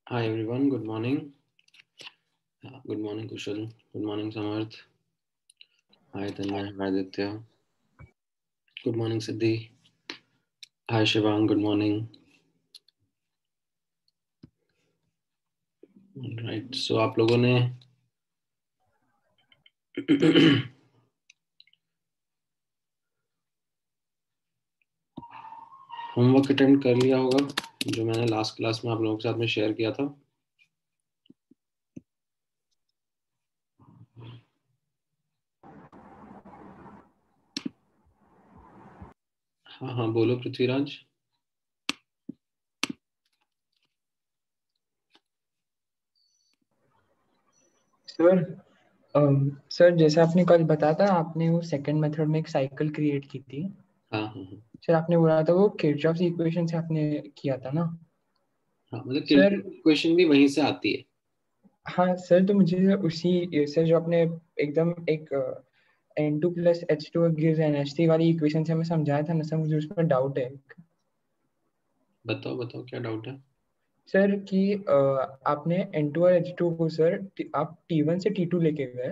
Hi everyone, good morning. Good morning Kushal, good morning Samarth. Hi Tanya, hi Aditya. Good morning Siddhi. Hi Shivang, good morning. Right, so आप लोगों ने homework attempt कर लिया होगा जो मैंने last class में आप लोगों के साथ में शेयर किया था. हाँ हाँ बोलो पृथ्वीराज. सर सर जैसे आपने कल बताया था, आपने वो सेकंड मेथड में एक साइकिल क्रिएट की थी. हाँ हाँ हाँ. सर आपने बोला था वो किरचॉफ इक्वेशन से आपने किया था ना. हाँ मतलब सर क्वेश्चन भी वहीं से आती है. हाँ सर, तो मुझे उसी सर जो आपने एकदम एक N2 plus H2 gives NH3 वाली इक्वेशन से हमें समझाया था ना सर, मुझे उसमें डाउट है. बताओ बताओ क्या डाउट है. सर कि आपने N2 और H2 को सर आप T1 से T2 लेके गए,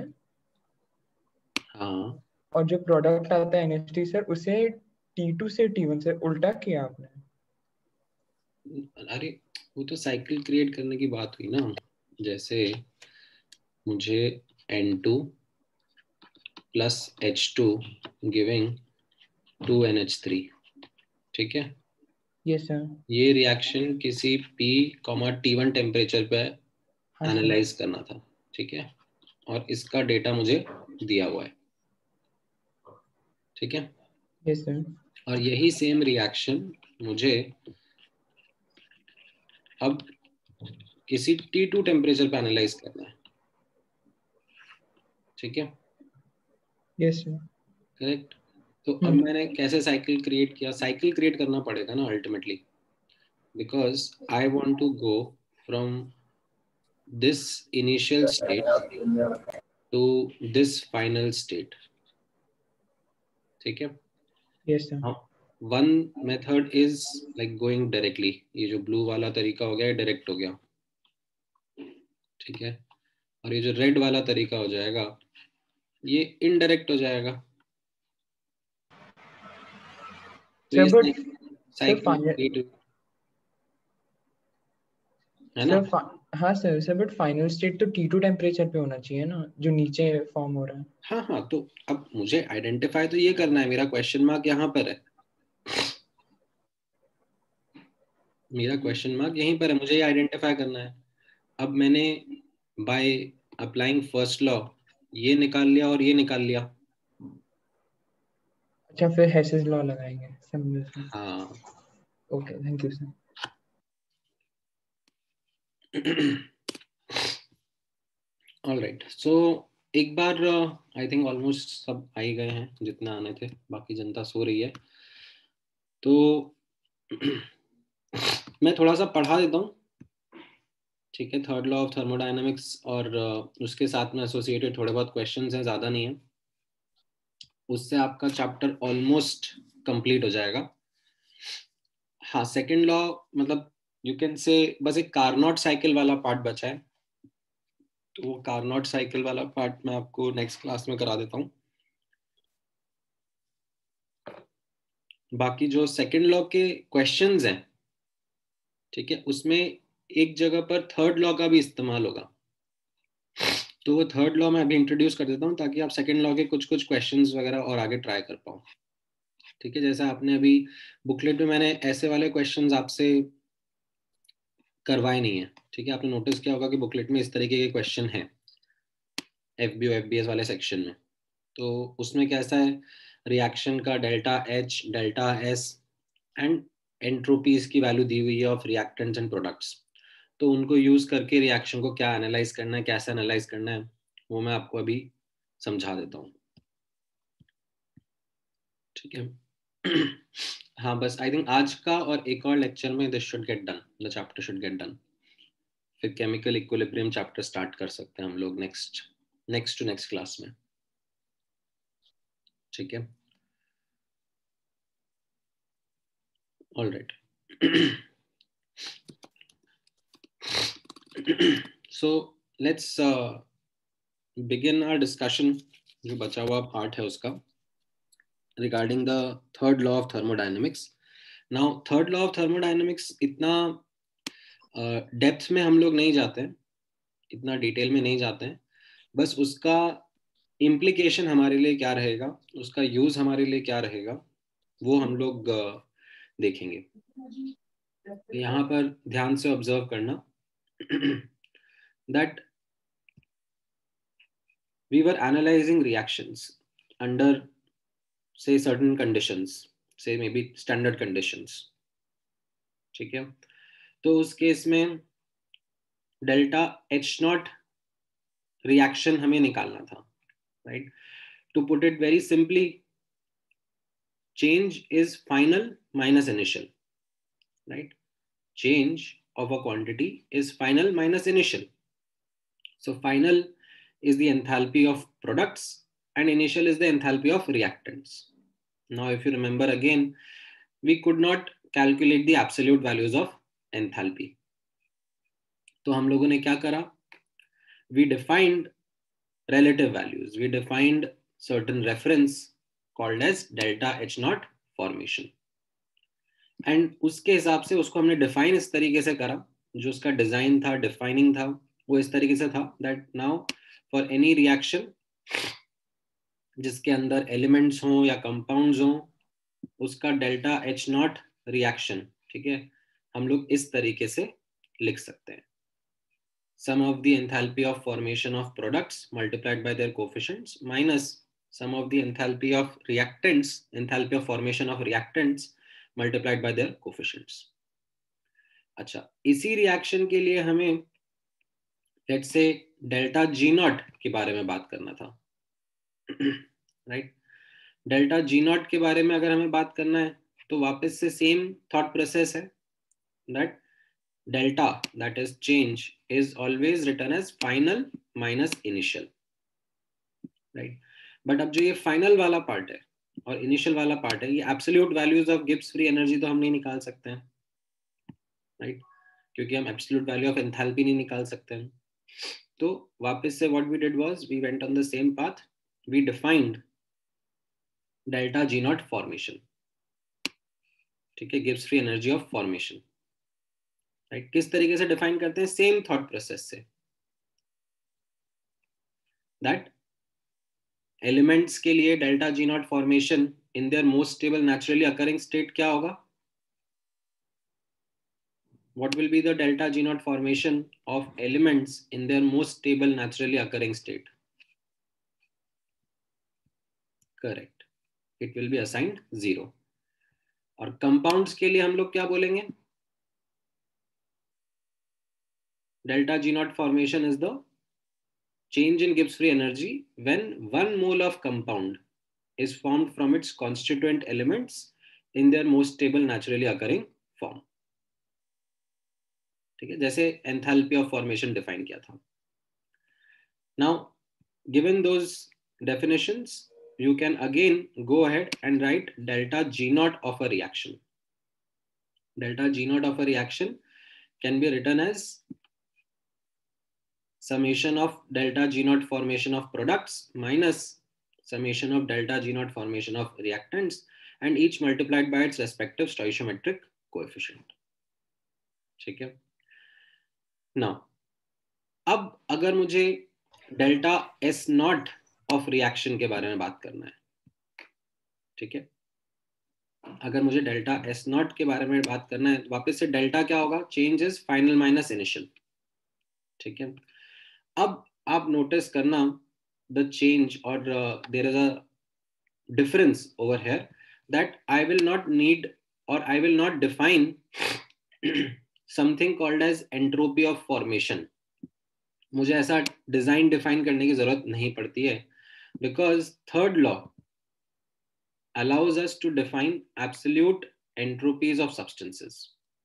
हाँ और जो प्रोडक्ट आता है NH3 सर उसे T2 से T1 से उल्टा किया आपने. अरे वो तो साइकिल क्रिएट करने की बात हुई ना. जैसे मुझे N2 plus H2 giving 2NH3. ठीक है. Yes sir. ये रिएक्शन किसी P T1 टेम्परेचर पे हाँ सर. एनालाइज करना था. ठीक है. और इसका डेटा मुझे दिया हुआ है. ठीक है. Yes sir. और यही सेम रिएक्शन मुझे अब किसी T2 टेम्परेचर पे एनालाइज करना है. ठीक है. Yes sir. करेक्ट. तो अब मैंने कैसे साइकिल क्रिएट किया. साइकिल क्रिएट करना पड़ेगा ना ultimately, because I want to go from this initial state to this final state. ठीक है. Yes sir. हाँ. One method is like going directly. ये जो ब्लू वाला तरीका हो गया डायरेक्ट हो गया. ठीक है. और ये जो रेड वाला तरीका हो जाएगा ये इनडायरेक्ट हो जाएगा. तो सर ये but sir cycle final create है ना. सर हाँ sir sir but final state तो T2 टेम्परेचर पे होना चाहिए ना, जो नीचे फॉर्म हो रहा है. हाँ हाँ. तो अब मुझे आइडेंटिफाई तो ये करना है. मेरा क्वेश्चन मार्क यहाँ पर है. मेरा क्वेश्चन मार्क यहीं पर है. मुझे ये आइडेंटिफाई करना है. अब मैंने बाय अप्लाइंग फर्स्ट लॉ ये निकाल लिया और ये निकाल लिया. अच्छा, फिर हेसेस लॉ लगाएंगे समझे सर. हाँ. Okay, thank you sir. All right. So एक बार आई थिंक ऑलमोस्ट सब आ ही गए हैं जितना आने थे. बाकी जनता सो रही है. तो मैं थोड़ा सा पढ़ा देता हूँ. ठीक है. थर्ड लॉ ऑफ थर्मोडायनेमिक्स और उसके साथ में एसोसिएटेड थोड़े बहुत क्वेश्चंस हैं, ज़्यादा नहीं है. उससे आपका चैप्टर ऑलमोस्ट कंप्लीट हो जाएगा. हाँ. सेकंड लॉ मतलब यू कैन से बस एक कार्नोट साइकिल वाला पार्ट बचा है. तो वो कार्नोट साइकिल वाला पार्ट मैं आपको नेक्स्ट क्लास में करा देता हूँ. बाकी जो सेकंड लॉ के क्वेश्चंस हैं, ठीक है, उसमें एक जगह पर थर्ड लॉ का भी इस्तेमाल होगा. तो वो थर्ड लॉ मैं अभी इंट्रोड्यूस कर देता हूँ ताकि आप सेकंड लॉ के कुछ कुछ क्वेश्चंस वगैरह और आगे ट्राई कर पाओ. ठीक है. जैसा आपने अभी बुकलेट में मैंने ऐसे वाले क्वेश्चंस आपसे करवाए नहीं है. ठीक है. आपने नोटिस किया होगा कि बुकलेट में इस तरीके के क्वेश्चन हैं FBO FBS वाले सेक्शन में. तो उसमें कैसा है, रिएक्शन का delta H delta S and entropies की वैल्यू दी हुई है ऑफ रिएक्टेंट्स एंड प्रोडक्ट्स. तो उनको यूज करके रिएक्शन को क्या एनालाइज करना है, कैसे एनालाइज करना है, वो मैं आपको अभी समझा देता हूँ. ठीक है. हाँ बस आई थिंक आज का और एक और लेक्चर में this should get done, the chapter should get done. फिर केमिकल इक्विलिब्रियम चैप्टर स्टार्ट कर सकते हैं हम लोग next next to next class में. ठीक है. All right. So let's begin our discussion, जो बचा हुआ पार्ट है उसका, regarding the third law of thermodynamics. Now third law of thermodynamics इतना डेप्थ में हम लोग नहीं जाते हैं, इतना डिटेल में नहीं जाते हैं, बस उसका इम्प्लीकेशन हमारे लिए क्या रहेगा, उसका यूज हमारे लिए क्या रहेगा, वो हम लोग देखेंगे. यहाँ पर ध्यान से ऑब्जर्व करना that we were analyzing reactions under say certain conditions, say maybe standard conditions. ठीक है, तो उस केस में डेल्टा एच नॉट रिएक्शन हमें निकालना था, right. To put it very simply, change is final minus initial, right? Change of a quantity is final minus initial. So final is the enthalpy of products and initial is the enthalpy of reactants. Now if you remember again, we could not calculate the absolute values of enthalpy. तो हम लोगों ने क्या करा, we defined relative values, we defined certain reference called as delta H naught formation. And उसके हिसाब से उसको हमने डिफाइन इस तरीके से करा, जो उसका डिजाइन था, डिफाइनिंग था, वो इस तरीके से था that now for any reaction जिसके अंदर एलिमेंट्स हों या कंपाउंड्स हों, उसका डेल्टा एच नॉट रिएक्शन, ठीक है, हम लोग इस तरीके से लिख सकते हैं. Sum of the enthalpy of formation of products multiplied by their coefficients minus sum of the enthalpy of reactants, enthalpy of formation of reactants multiplied by their coefficients. अच्छा, इसी रिएक्शन के लिए हमें let's say delta G not के बारे में बात करना था, राइट. डेल्टा जी नॉट के बारे में अगर हमें बात करना है तो वापस से सेम थॉट प्रोसेस है, that delta, that is change, is always written as final minus initial, right. But अब जो ये फाइनल वाला पार्ट है और इनिशियल वाला पार्ट है, ये absolute values of Gibbs free energy तो हम नहीं निकाल सकते हैं, राइट, क्योंकि हम एब्सोल्यूट वैल्यू ऑफ एंथैल्पी नहीं निकाल सकते हैं. तो वापस से what we did was we went on the same path, we defined delta G naught formation, ठीक है, Gibbs free energy of formation, right. किस तरीके से डिफाइन करते हैं, सेम थॉट प्रोसेस से, दैट एलिमेंट्स के लिए delta G naught formation in their most stable naturally occurring state क्या होगा, what will be the delta G naught formation of elements in their most stable naturally occurring state? Correct, it will be assigned 0. और compounds के लिए हम लोग क्या बोलेंगे, delta G naught formation is the change in Gibbs free energy when 1 mole of compound is formed from its constituent elements in their most stable naturally occurring form. ठीक है, जैसे एंथैल्पी ऑफ फॉर्मेशन डिफाइन किया था. Now given those definitions, you can again go ahead and write delta G naught of a reaction. Delta G naught of a reaction can be written as summation of delta G naught formation of products minus summation of delta G naught formation of reactants, and each multiplied by its respective stoichiometric coefficient. ठीक है. Now, अब अगर मुझे delta S naught of reaction के बारे में बात करना है, ठीक है, अगर मुझे डेल्टा एस नॉट के बारे में बात करना है, वापस से डेल्टा क्या होगा, change is final minus initial, ठीक है. अब आप नोटिस करना द चेंज और there is a difference over here, that I will not need और I will not define something called as entropy of formation. मुझे ऐसा डिजाइन डिफाइन करने की जरूरत नहीं पड़ती है, because third law allows us to define absolute entropies of substances.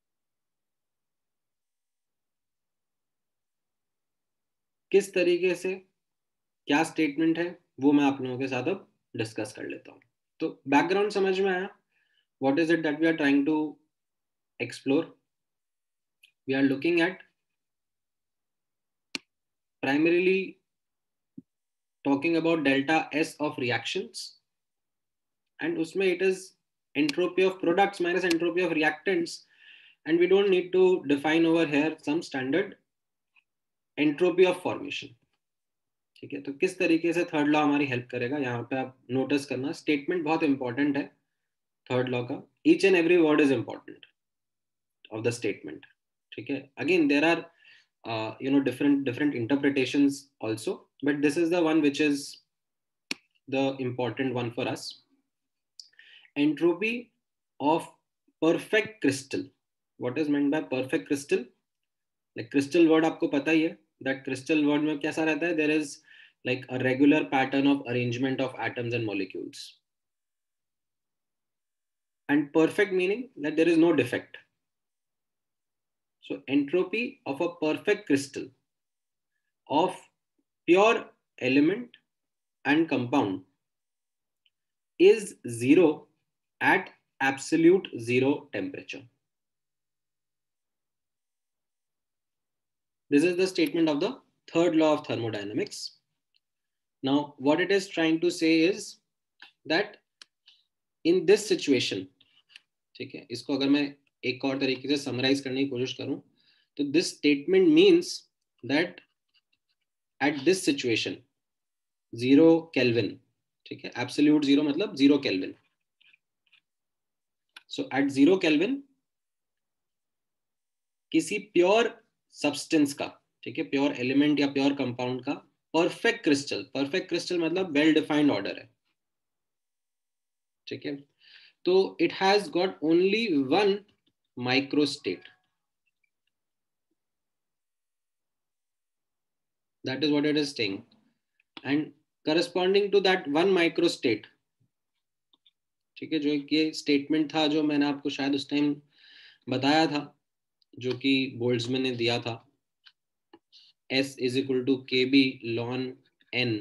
किस तरीके से, क्या स्टेटमेंट है, वो मैं आप लोगों के साथ अब डिस्कस कर लेता हूं. तो बैकग्राउंड समझ में आया, what is it that we are trying to explore? We are looking at primarily talking about delta S of reactions, and उसमें it is entropy of products minus entropy of reactants, and we don't need to define over here some standard entropy of formation. ठीक है, तो किस तरीके से third law हमारी help करेगा, यहाँ पे आप नोटिस करना स्टेटमेंट बहुत इंपॉर्टेंट है थर्ड लॉ का. Each and every word is important of the statement. ठीक है, again there are different interpretations also, but this is the one which is the important one for us. Entropy of perfect crystal. What is meant by perfect crystal? Like crystal word आपको पता ही है, that crystal word में कैसा रहता है, there is like a regular pattern of arrangement of atoms and molecules, and perfect meaning that there is no defect. So entropy of a perfect crystal of pure element and compound is zero at absolute zero temperature. This is the statement of the third law of thermodynamics. Now, what it is trying to say is that in this situation, ठीक है, इसको अगर मैं एक और तरीके से summarise करने की कोशिश करूं, तो this statement means that at this situation 0 Kelvin, ठीक है, absolute zero मतलब 0 Kelvin. So at 0 Kelvin किसी प्योर सब्सटेंस का, ठीक है, प्योर एलिमेंट या प्योर कंपाउंड का परफेक्ट क्रिस्टल मतलब वेल डिफाइंड ऑर्डर है. ठीक है, तो it has got only one microstate. That is what it is saying, and corresponding to that one microstate, ठीक है, जो ये स्टेटमेंट था जो मैंने आपको शायद उस टाइम बताया था, जो कि बोल्ट्जमैन ने दिया था, S is equal to KB ln n,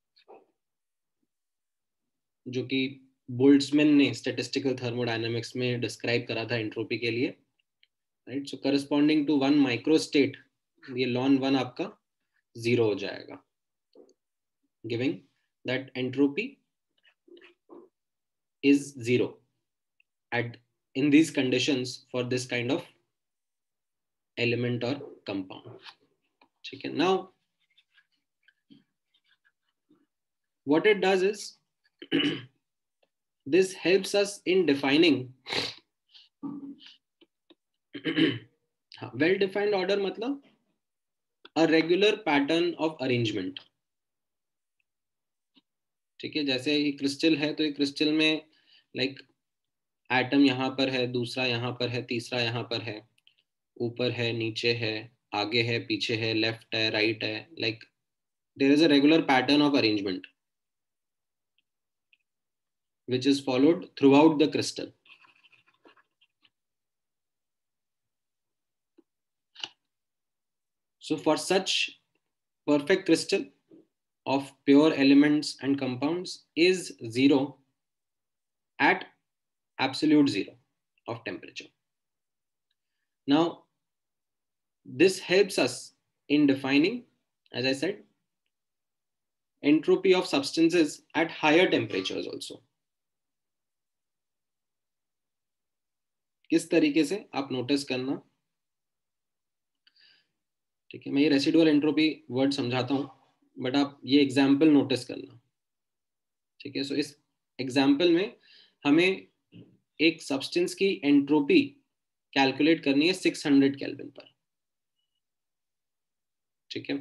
जो कि बोल्ट्जमैन ने स्टैटिस्टिकल थर्मोडायनामिक्स में डिस्क्राइब करा था एंट्रोपी के लिए, right. So corresponding to one microstate ये ln 1 आपका 0 हो जाएगा, giving that entropy is 0 at in these conditions for this kind of element or compound. ठीक है, now what it does is this helps us in defining well defined order मतलब a regular pattern of arrangement. ठीक है, जैसे ये crystal है, तो ये क्रिस्टल में लाइक एटम यहाँ पर है, दूसरा यहाँ पर है, तीसरा यहाँ पर है, ऊपर है, नीचे है, आगे है, पीछे है, लेफ्ट है, राइट है, like there is a regular pattern of arrangement which is followed throughout the crystal. So for such perfect crystal of pure elements and compounds is 0 at absolute 0 of temperature. Now this helps us in defining, as I said, entropy of substances at higher temperatures also. किस तरीके से आप notice करना, ठीक है, मैं ये residual entropy word समझाता हूं, बट आप ये एग्जाम्पल नोटिस करना. ठीक है, सो इस एग्जाम्पल में हमें एक सब्सटेंस की एंट्रोपी कैलकुलेट करनी है 600 केल्विन पर. ठीक है,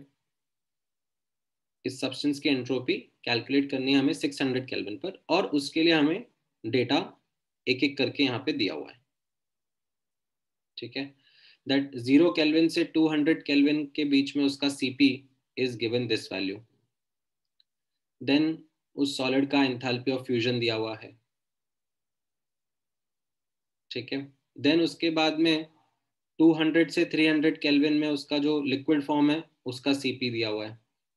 इस सब्सटेंस की एंट्रोपी कैलकुलेट करनी है हमें 600 केल्विन पर, और उसके लिए हमें डेटा एक एक करके यहाँ पे दिया हुआ है. ठीक है, दैट 0 केल्विन से 200 केल्विन के बीच में उसका Cp is given this value. Then उस सॉलिड का एंथैल्पी ऑफ फ्यूजन दिया हुआ है. ठीक है, देन उसके बाद में 200 से 300 केल्विन में उसका जो लिक्विड फॉर्म है उसका Cp दिया हुआ है.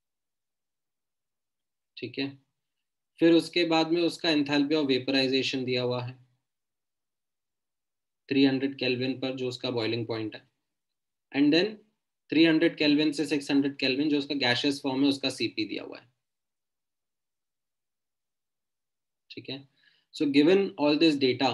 ठीक है, फिर उसके बाद में उसका एंथैल्पी ऑफ वेपराइजेशन दिया हुआ है 300 केल्विन पर, जो उसका बॉइलिंग पॉइंट है. एंड देन 300 केल्विन से 600 केल्विन जो उसका गैशियस फॉर्म है उसका सीपी दिया हुआ है, ठीक है। So given all this data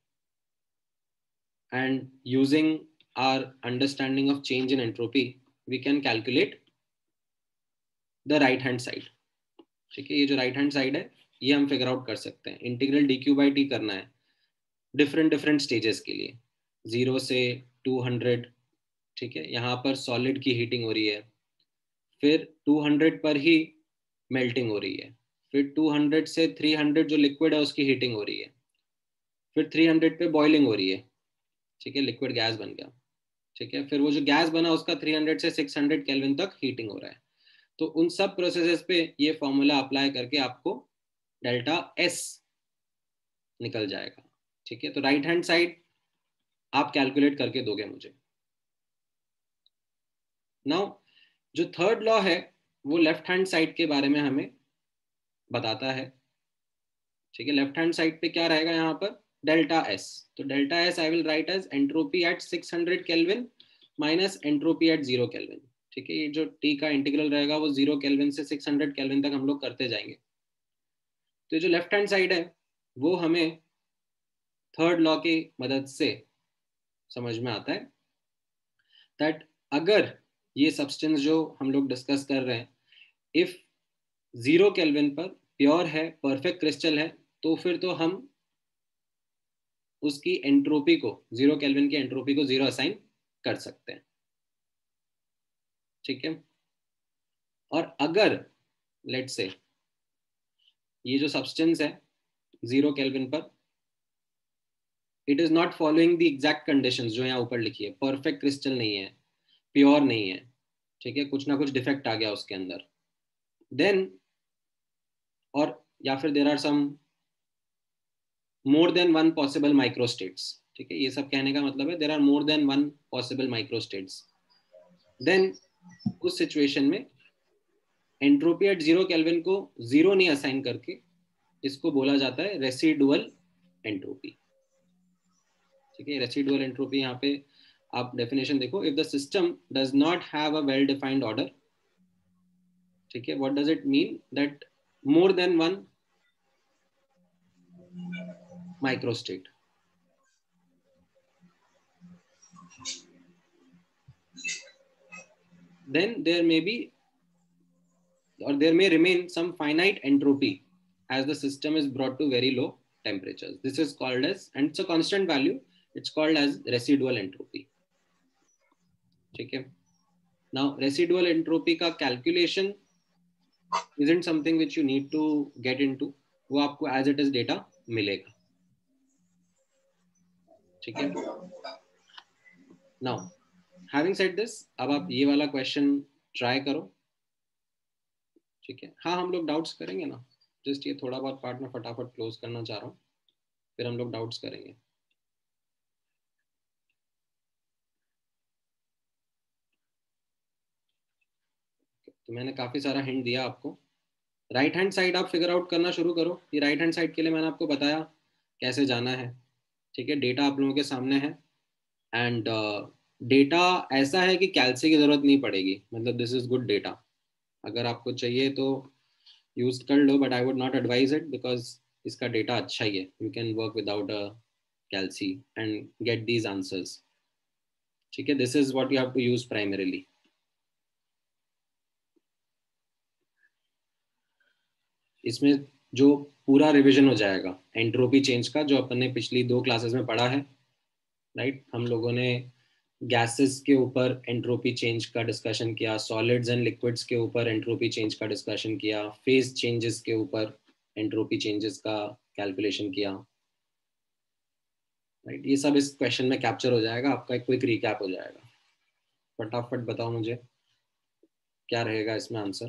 and using our understanding of change in entropy we can calculate the right hand side, ठीक है। ये जो राइट हैंड साइड है ये हम फिगर आउट कर सकते हैं। Integral D Q by T करना है डिफरेंट डिफरेंट स्टेजेस के लिए, 0 से 200, ठीक है। यहाँ पर सॉलिड की हीटिंग हो रही है, फिर 200 पर ही मेल्टिंग हो रही है, फिर 200 से 300 जो लिक्विड है उसकी हीटिंग हो रही है, फिर 300 पे बॉइलिंग हो रही है, ठीक है, लिक्विड गैस बन गया, ठीक है। फिर वो जो गैस बना उसका 300 से 600 केल्विन तक हीटिंग हो रहा है। तो उन सब प्रोसेसेस पे ये फॉर्मूला अप्लाई करके आपको डेल्टा एस निकल जाएगा, ठीक है। तो राइट हैंड साइड आप कैलकुलेट करके दोगे मुझे। नाउ जो थर्ड लॉ है वो लेफ्ट हैंड साइड के बारे में हमें बताता है, ठीक है। लेफ्ट हैंड साइड पे क्या रहेगा यहाँ पर, डेल्टा एस। तो delta S I will write as entropy at 600 kelvin minus entropy at 0 kelvin, ठीक है। ये जो टी का इंटीग्रल रहेगा वो 0 केल्विन से 600 केल्विन तक हम लोग करते जाएंगे। तो जो लेफ्ट हैंड साइड है वो हमें थर्ड लॉ की मदद से समझ में आता है दैट अगर ये सब्सटेंस जो हम लोग डिस्कस कर रहे हैं इफ 0 केल्विन पर प्योर है, परफेक्ट क्रिस्टल है, तो फिर तो हम उसकी एंट्रोपी को 0 केल्विन की एंट्रोपी को 0 असाइन कर सकते हैं, ठीक है। और अगर लेट से ये जो सब्सटेंस है 0 केल्विन पर it is not following the exact conditions जो यहाँ ऊपर लिखी है, परफेक्ट क्रिस्टल नहीं है, प्योर नहीं है, ठीक है, कुछ ना कुछ डिफेक्ट आ गया उसके अंदर, देन और या फिर there are some more than one possible microstates, ठीक है। ये सब कहने का मतलब है there are more than one possible microstates, then उस सिचुएशन में एंट्रोपी एट 0 केल्विन को 0 नहीं असाइन करके इसको बोला जाता है रेसिडुअल एंट्रोपी, ठीक है। रेसिडुअल एंट्रोपी यहाँ पे आप डेफिनेशन देखो, if the system does not have a well defined order, ठीक है, what does it mean that more than one microstate, then there may be or there may remain some finite entropy as the system is brought to very low temperatures. This is called as, and it's a constant value, it's called as residual entropy, ठीक है। Now residual entropy का calculation isn't something which you need to get into, वो आपको as it is data मिलेगा, ठीक है। Now having said this, अब आप ये वाला क्वेश्चन ट्राई करो, ठीक है। हाँ हम लोग डाउट्स करेंगे ना, जस्ट ये थोड़ा बहुत पार्ट में फटाफट क्लोज करना चाह रहा हूँ, फिर हम लोग डाउट्स करेंगे। तो मैंने काफी सारा हिंट दिया आपको। राइट हैंड साइड आप फिगर आउट करना शुरू करो। ये राइट हैंड साइड के लिए मैंने आपको बताया कैसे जाना है, ठीक है। डेटा आप लोगों के सामने है एंड डेटा ऐसा है कि कैलसी की जरूरत नहीं पड़ेगी, मतलब दिस इज गुड डेटा। अगर आपको चाहिए तो यूज कर लो, but I would not advise it because इसका डेटा अच्छा ही है, you can work without a calcy and get these answers, ठीक है। This is what you have to use primarily. इसमें जो पूरा रिवीजन हो जाएगा एंट्रोपी चेंज का जो अपन ने पिछली 2 क्लासेस में पढ़ा है, राइट। हम लोगों ने गैसेस के ऊपर एंट्रोपी चेंज का डिस्कशन किया, सॉलिड्स एंड लिक्विड्स के ऊपर एंट्रोपी चेंज का डिस्कशन किया, फेज चेंजेस के ऊपर एंट्रोपी चेंजेस का कैलकुलेशन किया, राइट। ये सब इस क्वेश्चन में कैप्चर हो जाएगा, आपका एक क्विक रिकैप हो जाएगा। फटाफट बताओ मुझे क्या रहेगा इसमें आंसर।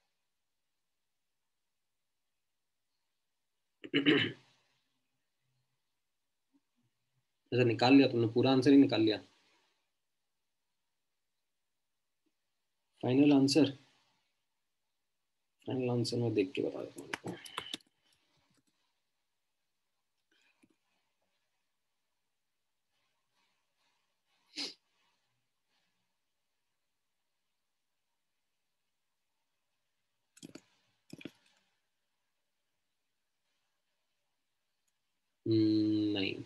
ऐसा निकाल लिया तुमने, पूरा आंसर ही निकाल लिया, फाइनल आंसर। फाइनल आंसर मैं देख के बता देता हूँ। नहीं,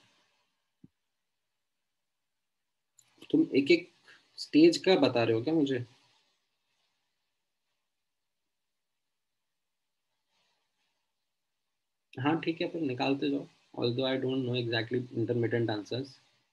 तुम एक एक स्टेज का बता रहे हो क्या मुझे? हाँ ठीक है, फिर निकालते जाओ, although I don't know exactly intermediate answers.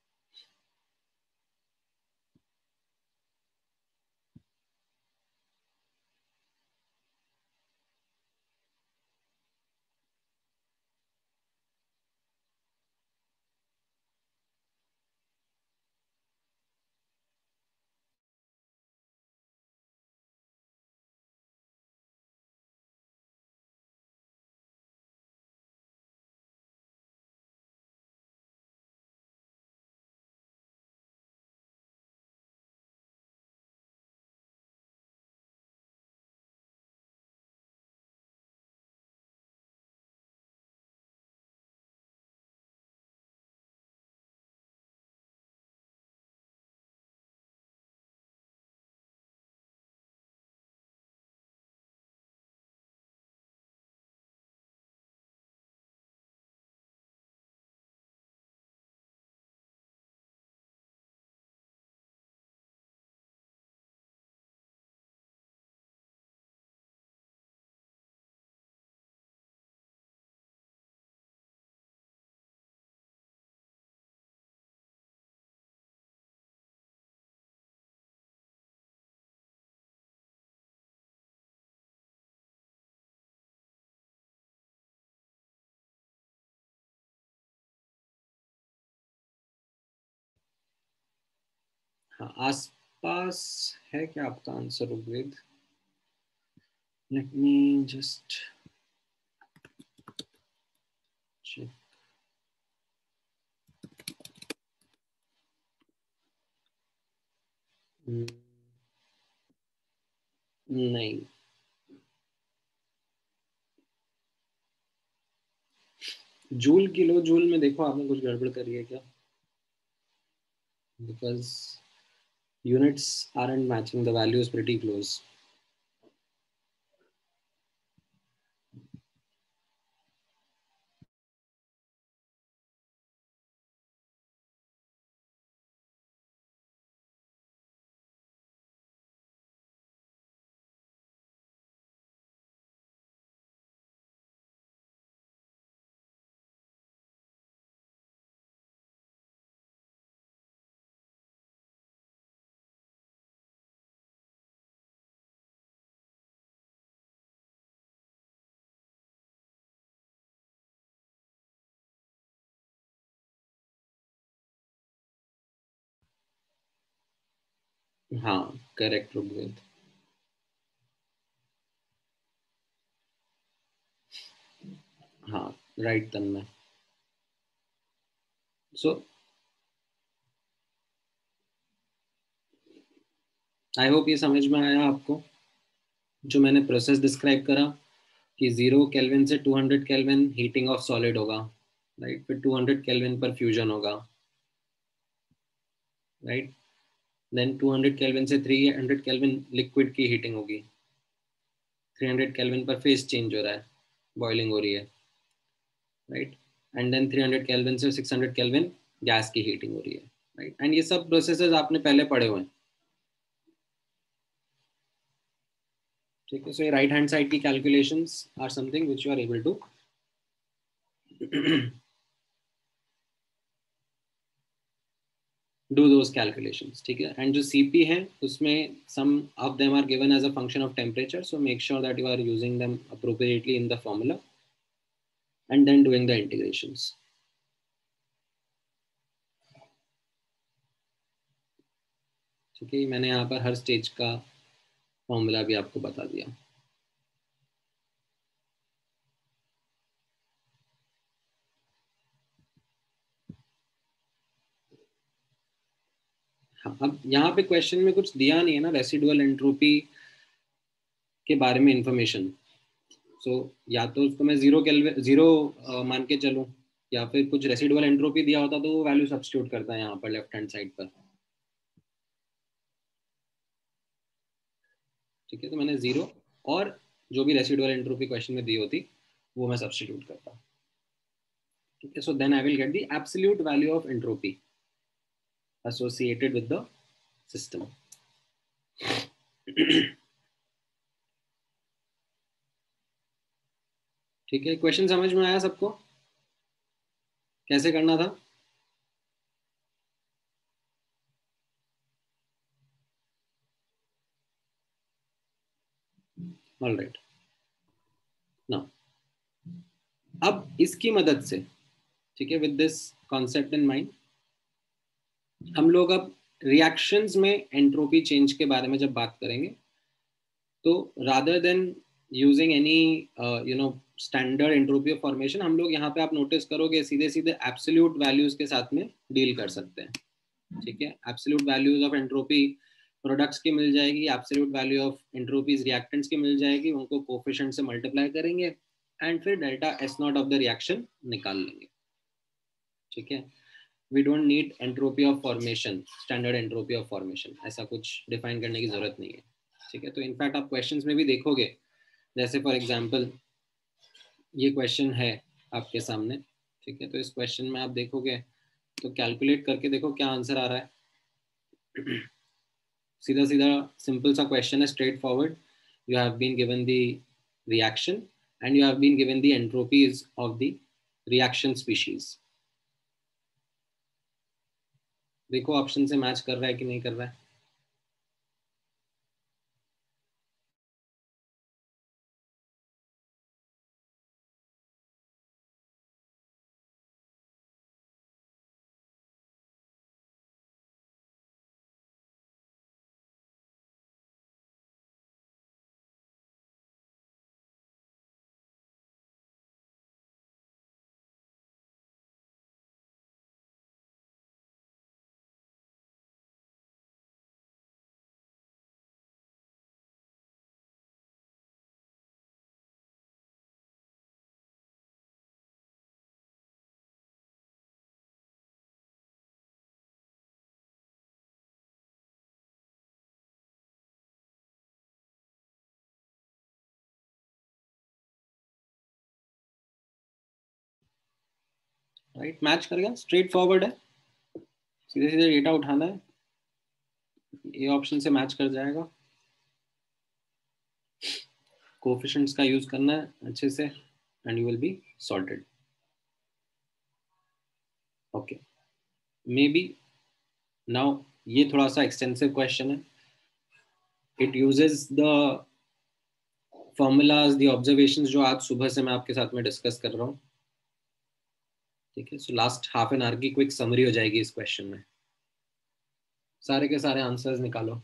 हाँ, आसपास है क्या आपका answer Rigved? Let me just check. नहीं, जूल किलो जूल में देखो आपने कुछ गड़बड़ करी है क्या? Because units aren't matching, the value is pretty close. हाँ, करेक्ट ऋग्वेद। हाँ, right Tanmay. So I hope ये समझ में आया आपको, जो मैंने प्रोसेस डिस्क्राइब करा कि 0 केल्विन से 200 केल्विन हीटिंग ऑफ सॉलिड होगा, राइट, फिर 200 केल्विन पर फ्यूजन होगा, राइट, देन 200 केल्विन से 300 केल्विन लिक्विड की हीटिंग होगी, 300 केल्विन पर फेस चेंज हो रहा है, बॉइलिंग हो रही है, राइट, एंड देन 300 केल्विन से 600 केल्विन गैस की हीटिंग हो रही है, राइट, एंड ये सब प्रोसेसेस आपने पहले पढ़े हुए हैं। ठीक है, सो ये राइट हैंड साइड की calculations are something which you are able to do those calculations, ठीक है, एंड जो सीपी है उसमें some of them are given as a function of temperature, so make sure that you are using them appropriately in the formula and then doing the integrations. ठीक है, मैंने यहाँ पर हर स्टेज का फॉर्मूला भी आपको बता दिया। हाँ, अब यहाँ पे क्वेश्चन में कुछ दिया नहीं है ना रेसिडुअल एंट्रोपी के बारे में इंफॉर्मेशन। सो या तो उसको मैं जीरो मान के चलूँ, या फिर कुछ रेसिडुअल एंट्रोपी दिया होता तो वो वैल्यू सब्स्टिट्यूट करता है यहाँ पर लेफ्ट हैंड साइड पर। ठीक है, तो मैंने जीरो और जो भी रेसिडुअल एंट्रोपी क्वेश्चन में दी होती वो मैं सब्स्टिट्यूट करता। Okay, so then I will get the absolute value of entropy associated with the system. ठीक है, क्वेश्चन समझ में आया सबको कैसे करना था? ऑल राइट, नाउ अब इसकी मदद से, ठीक है, with this concept in mind, हम लोग अब रिएक्शंस में एंट्रोपी चेंज के बारे में जब बात करेंगे, तो rather than using any standard entropy of formation, हम लोग यहाँ पे आप नोटिस करोगे सीधे सीधे एब्सोल्यूट वैल्यूज के साथ में डील कर सकते हैं. ठीक है, absolute values of entropy products की मिल जाएगी, absolute value of entropies reactants की मिल जाएगी, उनको कोफिशिएंट से मल्टीप्लाई करेंगे एंड फिर delta S naught of the reaction निकाल लेंगे. ठीक है, we don't need entropy of formation, standard entropy of formation, ऐसा कुछ डिफाइन करने की जरूरत नहीं है. ठीक है, तो इनफैक्ट आप क्वेश्चंस में भी देखोगे, जैसे फॉर एग्जांपल ये क्वेश्चन है आपके सामने. ठीक है, तो इस क्वेश्चन में आप देखोगे तो कैलकुलेट करके देखो क्या आंसर आ रहा है. सीधा सीधा सिंपल सा क्वेश्चन है, straightforward. You have been given the reaction and you have been given the entropies of the reaction species. देखो ऑप्शन से मैच कर रहा है कि नहीं कर रहा है. राइट, मैच कर गया, स्ट्रेट फॉरवर्ड है, सीधे सीधे डेटा उठाना है, ये ऑप्शन से मैच कर जाएगा. कोफिशिएंट्स का यूज करना है अच्छे से and you will be sorted. Okay, maybe now ये थोड़ा सा एक्सटेंसिव क्वेश्चन है. It uses the formulas, the observations जो आज सुबह से मैं आपके साथ में डिस्कस कर रहा हूँ. ठीक है, so last half an hour की क्विक समरी हो जाएगी इस क्वेश्चन में. सारे के सारे आंसर्स निकालो.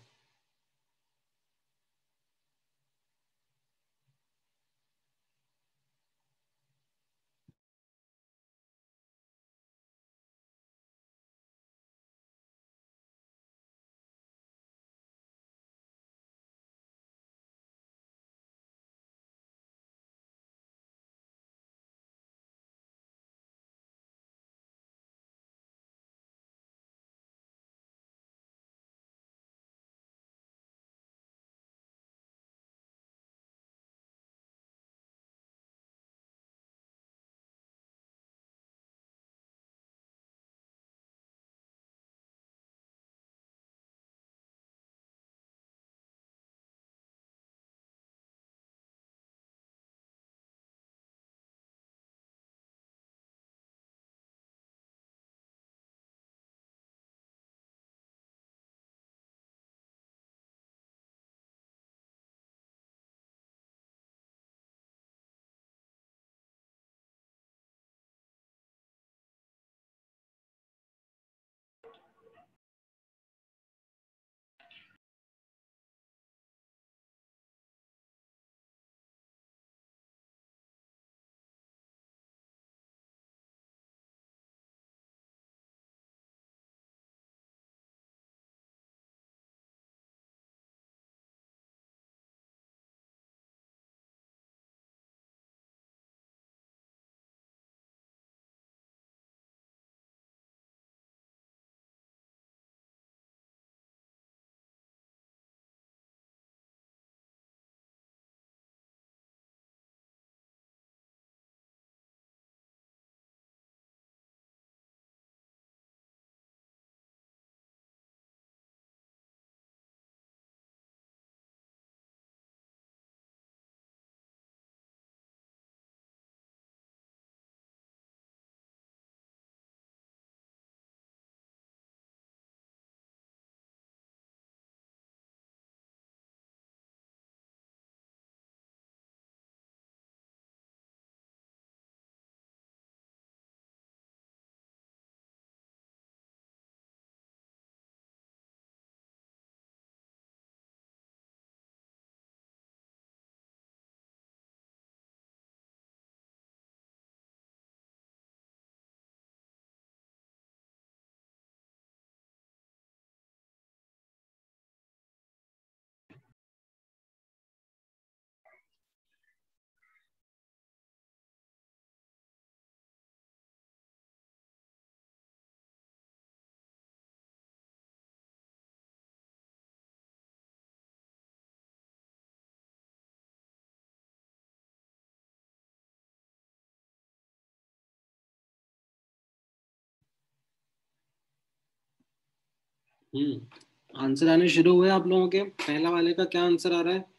आंसर आने शुरू हुए आप लोगों के? पहला वाले का क्या आंसर आ रहा है?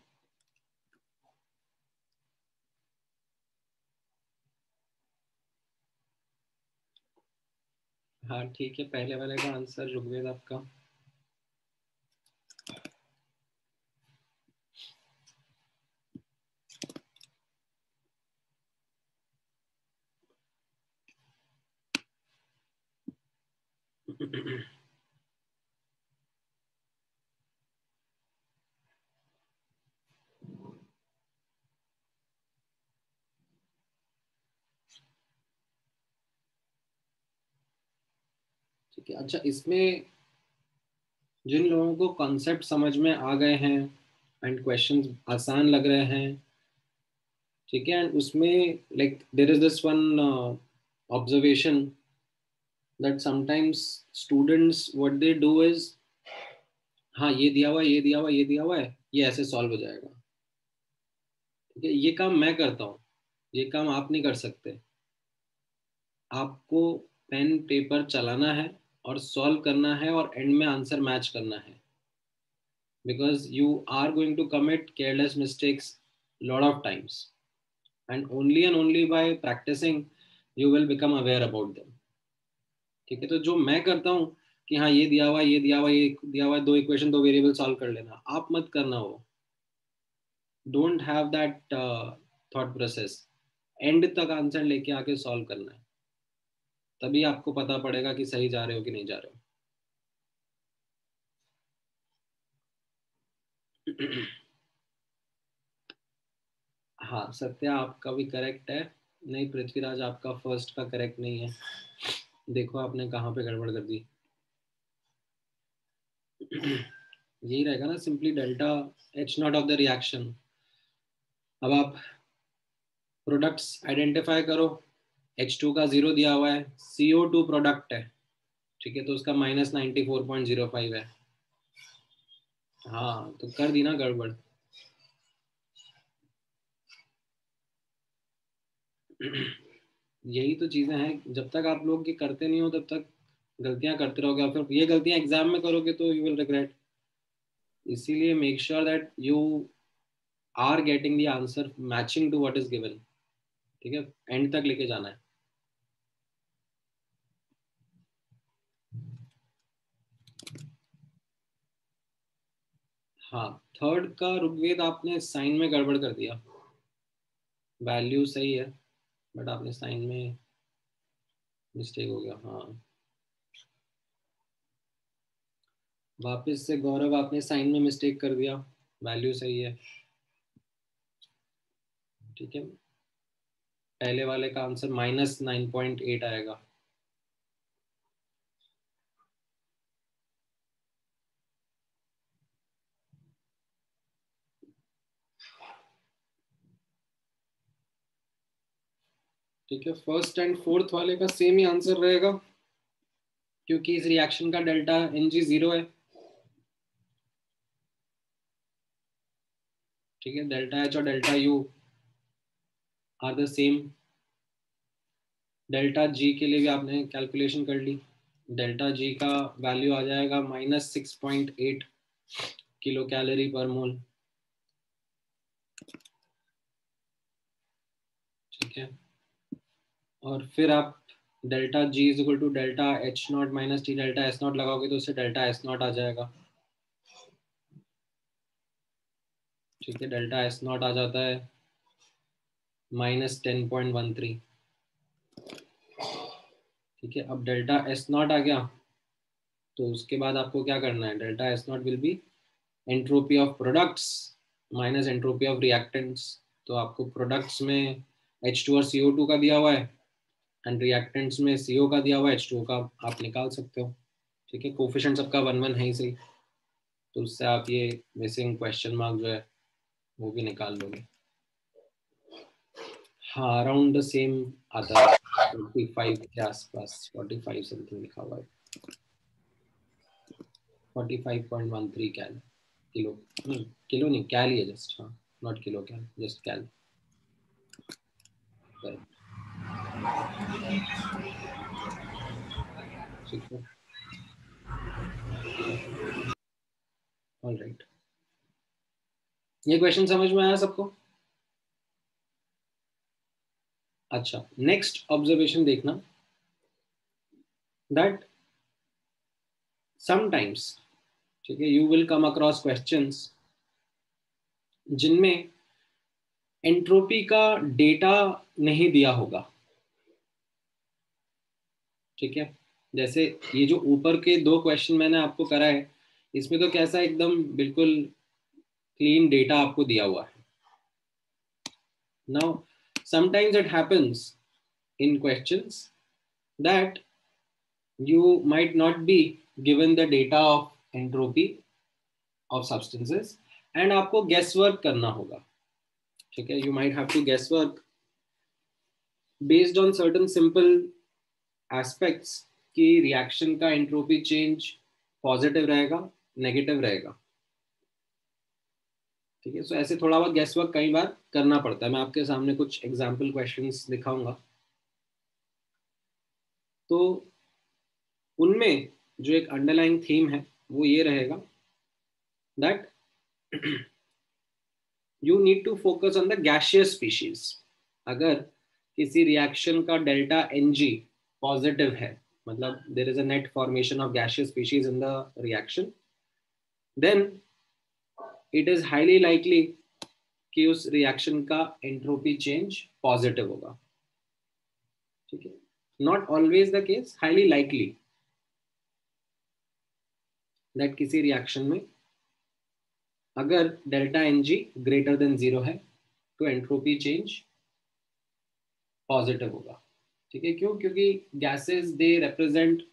हाँ ठीक है, पहले वाले का आंसर ऋग्वेद आपका। ठीक है, अच्छा इसमें जिन लोगों को कॉन्सेप्ट समझ में आ गए हैं एंड क्वेश्चंस आसान लग रहे हैं, ठीक है, एंड उसमें like there is this one observation that sometimes students what they do is, हाँ ये दिया हुआ है, ये दिया हुआ है, ये दिया हुआ है, ये ऐसे सॉल्व हो जाएगा। ठीक है, ये काम मैं करता हूँ, ये काम आप नहीं कर सकते। आपको पेन पेपर चलाना है और सॉल्व करना है और एंड में आंसर मैच करना है, because you are going to commit careless mistakes lot of times, and only by practicing you will become aware about them। ठीक है, तो जो मैं करता हूँ कि हाँ ये दिया हुआ है, ये दिया हुआ है, ये दिया हुआ है, दो इक्वेशन दो वेरिएबल सॉल्व कर लेना, आप मत करना वो। Don't have that thought process. End तक आंसर लेके आके सॉल्व करना है, तभी आपको पता पड़ेगा कि सही जा रहे हो कि नहीं जा रहे हो। हाँ सत्या आपका भी करेक्ट है। नहीं पृथ्वीराज, आपका फर्स्ट का करेक्ट नहीं है। देखो आपने कहाँ पे गड़बड़ कर दी। यही रहेगा ना, simply delta H naught of the reaction. अब आप प्रोडक्ट्स आइडेंटिफाई करो। H2 का 0 दिया हुआ है, CO2 प्रोडक्ट है, ठीक है, तो उसका -94.05 है। हाँ तो कर दी ना गड़बड़। यही तो चीजें हैं, जब तक आप लोग ये करते नहीं हो तब तक गलतियां करते रहोगे, और फिर ये गलतियां एग्जाम में करोगे तो यू विल रिग्रेट। इसीलिए make sure that you are getting the answer matching to what is given. ठीक है, एंड तक लेके जाना है। हाँ, थर्ड का ऋग्वेद आपने साइन में गड़बड़ कर दिया। वैल्यू सही है बट आपने साइन में मिस्टेक हो गया। हाँ, वापस से गौरव आपने साइन में मिस्टेक कर दिया, वैल्यू सही है। ठीक है, पहले वाले का आंसर -9.8 आएगा। ठीक है, फर्स्ट एंड फोर्थ वाले का सेम ही आंसर रहेगा, क्योंकि इस रिएक्शन का डेल्टा Ng 0 है। ठीक है, डेल्टा H और delta U are the same. Delta G के लिए भी आपने कैलकुलेशन कर ली। डेल्टा G का वैल्यू आ जाएगा -6.8 किलो कैलोरी पर मोल। ठीक है, और फिर आप delta G is equal to delta H0 minus T delta S0 लगाओगे तो उससे डेल्टा S0 आ जाएगा। ठीक है, डेल्टा S0 आ जाता है -10.13। ठीक है, अब डेल्टा S0 आ गया, तो उसके बाद आपको क्या करना है, delta S0 will be entropy of products minus entropy of reactants. तो आपको प्रोडक्ट्स में H2 और CO2 का दिया हुआ है, एंड रिएक्टेंट्स में CO का दिया हुआ है, H2O का आप निकाल सकते हो। ठीक है, कोफिशिएंट सबका 1 1 है ही सही, तो उससे आप ये मिसिंग क्वेश्चन मार्क जो है वो भी निकाल लोगे। हाँ, अराउंड द सेम आता है, 45 के आसपास, 45 समथिंग लिखा हुआ है, 45.13 कैल किलो। किलो नहीं, कैल ही है जस्ट, हाँ, not kilo cal, just cal. ठीक है, ऑलराइट, ये क्वेश्चन समझ में आया सबको? अच्छा, नेक्स्ट ऑब्जर्वेशन देखना, दैट समटाइम्स, ठीक है, you will come across questions जिनमें एंट्रोपी का डेटा नहीं दिया होगा, ठीक है। जैसे ये जो ऊपर के दो क्वेश्चन मैंने आपको कराए, इसमें तो कैसा एकदम बिल्कुल क्लीन डेटा आपको दिया हुआ है। Now sometimes it happens in questions that you might not be given the data of entropy of substances and आपको guess work करना होगा, ठीक है। You might have to guess work based on certain simple aspects कि reaction का entropy change positive रहेगा, negative रहेगा, ठीक है। सो ऐसे थोड़ा बहुत गेस वर्क कई बार करना पड़ता है। मैं आपके सामने कुछ एग्जाम्पल क्वेश्चंस दिखाऊंगा, तो उनमें जो एक अंडरलाइंग थीम है वो ये रहेगा that you need to focus on the gaseous species. अगर किसी रिएक्शन का डेल्टा एन जी पॉजिटिव है, मतलब there is a net formation of gaseous species in the reaction, then it is highly likely कि उस रिएक्शन का entropy change positive होगा, ठीक है। Not always the case, highly likely that किसी reaction में अगर delta N g greater than 0 है तो एंट्रोपी चेंज पॉजिटिव होगा, ठीक है। क्यों? क्योंकि gases they represent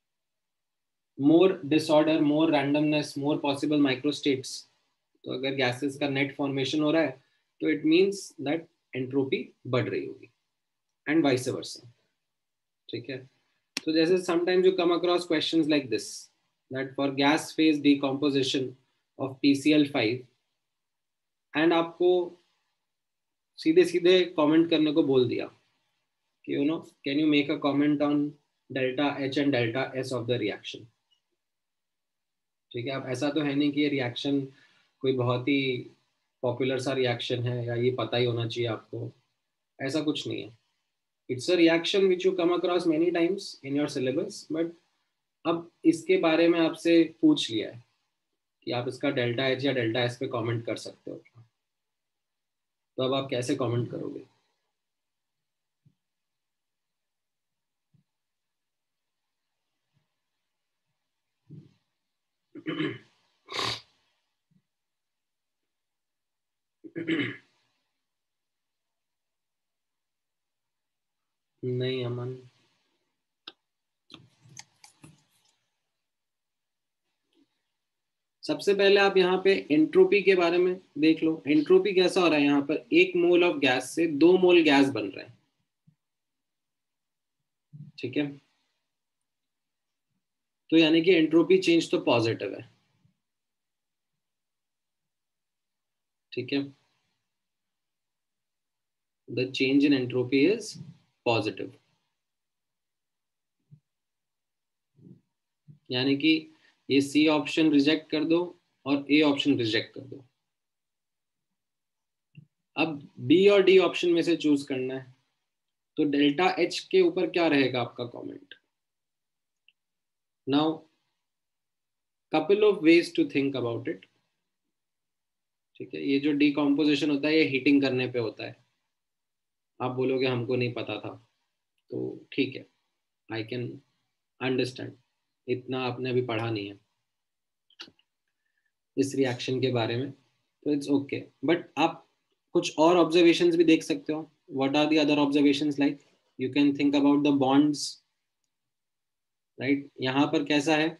more disorder, more randomness, more possible microstates. तो अगर गैसेस का नेट फॉर्मेशन हो रहा है तो इट मींस दैट एंट्रोपी बढ़ रही होगी, एंड वाइस वर्सा, ठीक है। तो जैसे sometimes you come across questions like this, that for gas phase decomposition of PCl5, and आपको सीधे सीधे कमेंट करने को बोल दिया कि you know can you make a comment on delta H and delta S of the reaction, ठीक है। अब ऐसा तो है नहीं कि ये रिएक्शन कोई बहुत ही पॉपुलर सा रिएक्शन है या ये पता ही होना चाहिए आपको, ऐसा कुछ नहीं है। It's a reaction which you come across many times in your syllabus, but अब इसके बारे में आपसे पूछ लिया है कि आप इसका डेल्टा H या डेल्टा S पे कमेंट कर सकते हो, तो अब आप कैसे कमेंट करोगे? नहीं अमन, सबसे पहले आप यहाँ पे एंट्रोपी के बारे में देख लो। एंट्रोपी कैसा हो रहा है, यहाँ पर 1 मोल ऑफ गैस से 2 मोल गैस बन रहे हैं, ठीक है। तो यानी कि एंट्रोपी चेंज तो पॉजिटिव है, ठीक है। The change in entropy is positive, यानी कि ये सी ऑप्शन रिजेक्ट कर दो और ए ऑप्शन रिजेक्ट कर दो। अब बी और डी ऑप्शन में से चूज करना है, तो डेल्टा H के ऊपर क्या रहेगा आपका comment? Now couple of ways to think about it, ठीक है। ये जो डिकम्पोजिशन होता है ये हीटिंग करने पे होता है। आप बोलोगे हमको नहीं पता था, तो ठीक है, आई कैन अंडरस्टैंड, इतना आपने अभी पढ़ा नहीं है इस रिएक्शन के बारे में, तो इट्स ओके। बट आप कुछ और ऑब्जर्वेशंस भी देख सकते हो। What are the other observations? Like you can think about the bonds, right. यहाँ पर कैसा है,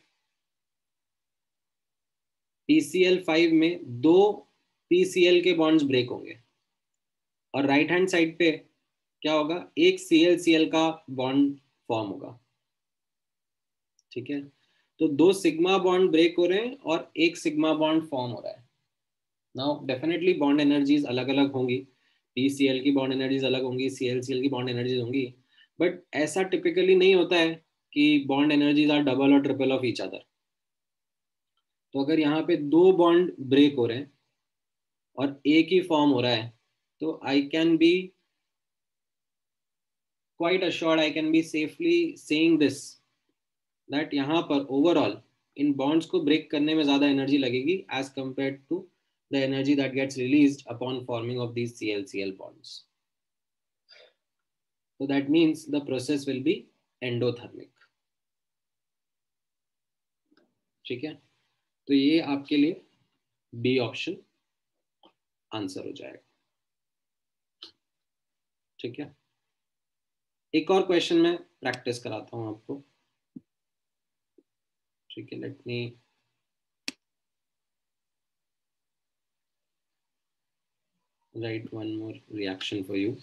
PCl5 में 2 PCl के बॉन्ड्स ब्रेक होंगे, और राइट हैंड साइड पे क्या होगा, एक ClCl का बॉन्ड फॉर्म होगा, ठीक है। तो 2 सिग्मा बॉन्ड ब्रेक हो रहे हैं और एक सिग्मा बॉन्ड फॉर्म हो रहा है। नाउ डेफिनेटली बॉन्ड एनर्जीज अलग अलग होंगी, PCl की बॉन्ड एनर्जीज अलग होंगी, ClCl की बॉन्ड एनर्जीज होंगी, बट ऐसा टिपिकली नहीं होता है कि बॉन्ड एनर्जीज आर डबल और ट्रिपल ऑफ ईच अदर। तो अगर यहाँ पे दो बॉन्ड ब्रेक हो रहे हैं और एक ही फॉर्म हो रहा है, तो I can be quite assured, I can be safely saying this, that यहाँ पर ओवरऑल इन बॉन्ड्स को ब्रेक करने में ज्यादा एनर्जी लगेगी as compare to the energy that gets released upon forming of these ClCl bonds. So that means the process will be endothermic. ठीक है, तो ये आपके लिए बी ऑप्शन आंसर हो जाएगा. ठीक है, एक और क्वेश्चन में प्रैक्टिस कराता हूं आपको. ठीक है, let me write one more reaction for you.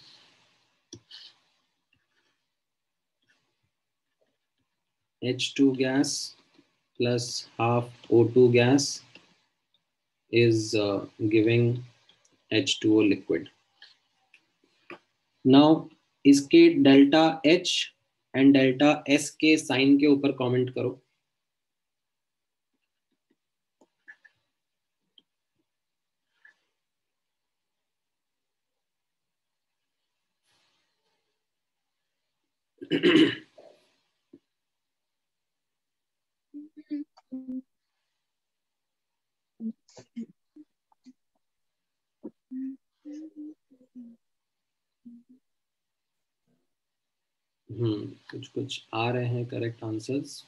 H2 gas plus half O2 gas is giving H2O liquid. Now इसके delta H and delta S के साइन के ऊपर कमेंट करो. कुछ कुछ आ रहे हैं करेक्ट आंसर्स.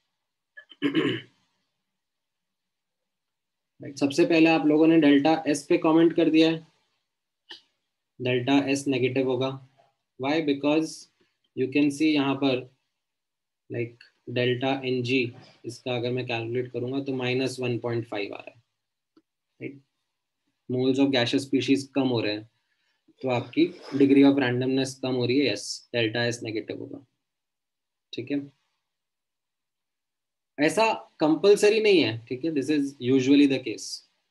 सबसे पहले आप लोगों ने डेल्टा एस पे कमेंट कर दिया है. डेल्टा एस नेगेटिव होगा. Why? Because you can see यहाँ पर लाइक डेल्टा एन जी, इसका अगर मैं कैलकुलेट करूंगा तो -1.5 आ रहा है. Right, moles of gaseous species कम हो रहे हैं, तो आपकी डिग्री ऑफ रैंडमनेस कम हो रही है. यस, डेल्टा एस नेगेटिव होगा. ठीक है, ऐसा कंपलसरी नहीं है. ठीक है, this is usually the case.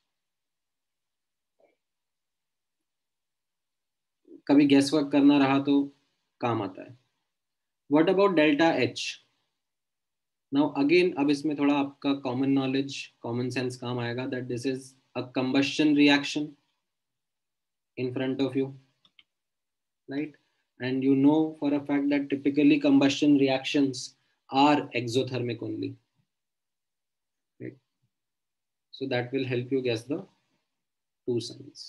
कभी गेस वर्क करना रहा तो काम आता है. What about delta H? Now again, अब इसमें थोड़ा आपका कॉमन नॉलेज, कॉमन सेंस काम आएगा. That this is a combustion reaction in front of you, right? And you know for a fact that typically combustion reactions are exothermic only, right? So that will help you guess the two signs.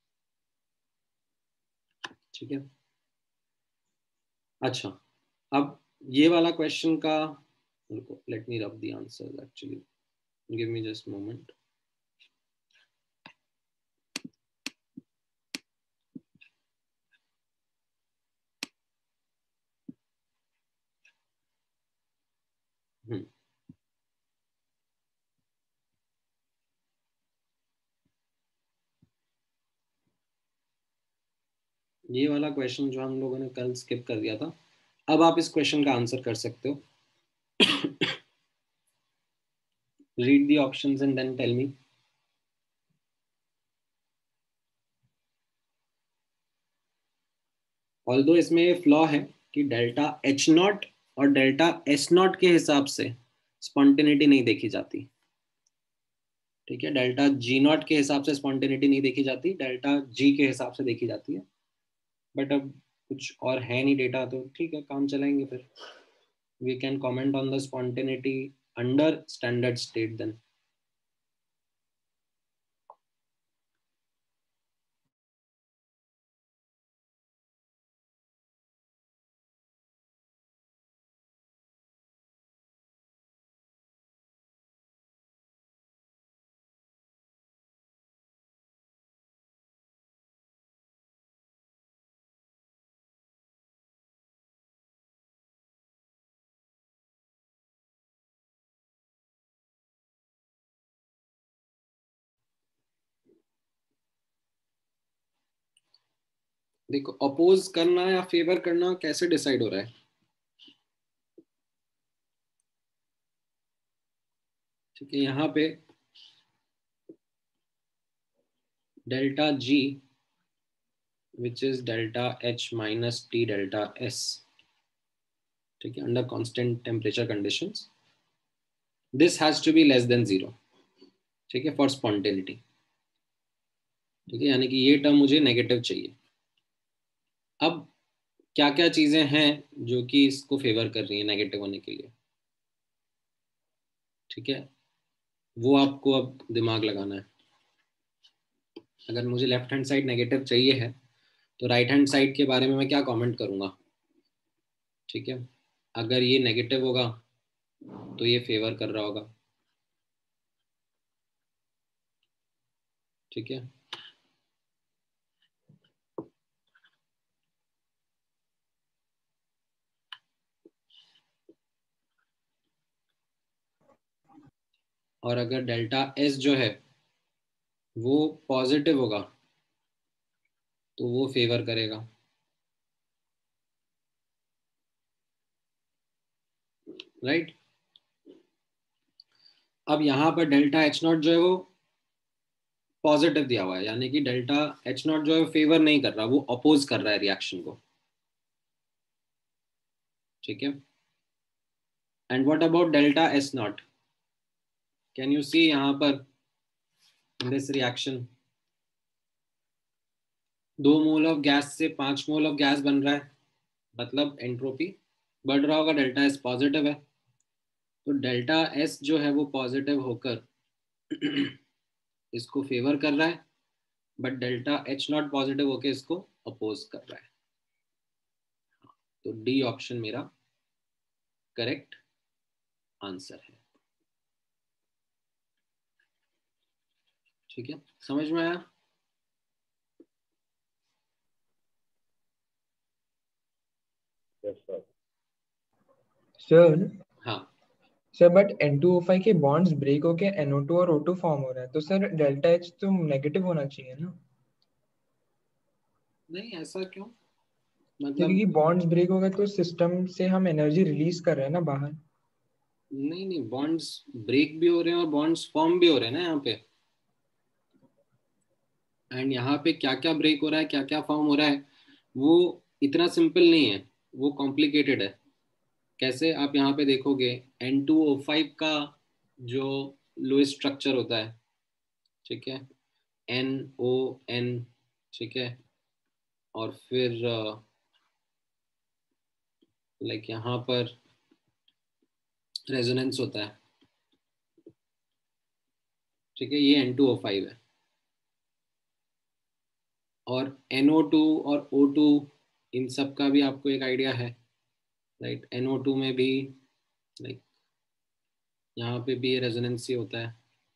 ठीक है, अच्छा, अब ये वाला question का, let me rub the answer actually, give me just moment. ये वाला question जो हम लोगों ने कल स्किप कर दिया था, अब आप इस क्वेश्चन का आंसर कर सकते हो. Read the options and then tell me. Although इसमें ये फ्लॉ है कि डेल्टा एच नॉट और डेल्टा एस नॉट के हिसाब से स्पॉन्टेनिटी नहीं देखी जाती. ठीक है, डेल्टा जी नॉट के हिसाब से स्पॉन्टेनिटी नहीं देखी जाती, डेल्टा जी के हिसाब से देखी जाती है. बट अब कुछ और है नहीं डेटा, तो ठीक है, काम चलाएंगे फिर. We can comment on the spontaneity under standard state then. देखो, अपोज करना या फेवर करना कैसे डिसाइड हो रहा है. ठीक है, यहाँ पे delta G which is delta H minus T delta S. ठीक है, under constant temperature conditions this has to be less than 0. ठीक है, फॉर स्पॉन्टेनिटी। ठीक है, यानी कि ये टर्म मुझे नेगेटिव चाहिए। अब क्या क्या चीजें हैं जो कि इसको फेवर कर रही है नेगेटिव होने के लिए? ठीक है, वो आपको अब दिमाग लगाना है। अगर मुझे लेफ्ट हैंड साइड नेगेटिव चाहिए है तो राइट हैंड साइड के बारे में मैं क्या कमेंट करूंगा? ठीक है, अगर ये नेगेटिव होगा तो ये फेवर कर रहा होगा। ठीक है, और अगर डेल्टा एस जो है वो पॉजिटिव होगा तो वो फेवर करेगा। राइट। अब यहाँ पर डेल्टा एच नॉट जो है वो पॉजिटिव दिया हुआ है, यानी कि डेल्टा एच नॉट जो है फेवर नहीं कर रहा, वो अपोज कर रहा है रिएक्शन को। ठीक है, and what about delta S not? Can you see यहाँ पर in this reaction 2 mole of gas से 5 मोल ऑफ गैस बन रहा है, मतलब एंट्रोपी बढ़ रहा होगा, डेल्टा एस पॉजिटिव है। तो डेल्टा एस जो है वो पॉजिटिव होकर इसको फेवर कर रहा है, but delta H not positive होकर इसको अपोज कर रहा है। तो डी ऑप्शन मेरा करेक्ट आंसर है। ठीक है, समझ में आया? सर हाँ। सर बट N2O5 के बॉन्ड्स ब्रेक होके NO2 और O2 फॉर्म हो रहा है, तो सर डेल्टा H तो नेगेटिव होना चाहिए ना? नहीं, ऐसा क्यों? तो मतलब क्योंकि बॉन्ड्स ब्रेक हो गए तो सिस्टम से हम एनर्जी रिलीज कर रहे हैं ना बाहर। नहीं नहीं, बॉन्ड्स ब्रेक भी हो रहे हैं और बॉन्ड्स फॉर्म भी हो रहे हैं ना यहाँ पे। एंड यहाँ पे क्या क्या ब्रेक हो रहा है, क्या क्या फॉर्म हो रहा है, वो इतना सिंपल नहीं है, वो कॉम्प्लिकेटेड है। कैसे? आप यहाँ पे देखोगे N2O5 का जो लोएस्ट स्ट्रक्चर होता है, ठीक है, NON, ठीक है, और फिर लाइक यहाँ पर रेजोनेंस होता है। ठीक है, ये N2O5 है। और NO2 और O2, इन सब का भी आपको एक आइडिया है। राइट, NO2 में भी लाइक यहाँ पे भी रेजोनेंस ही होता है,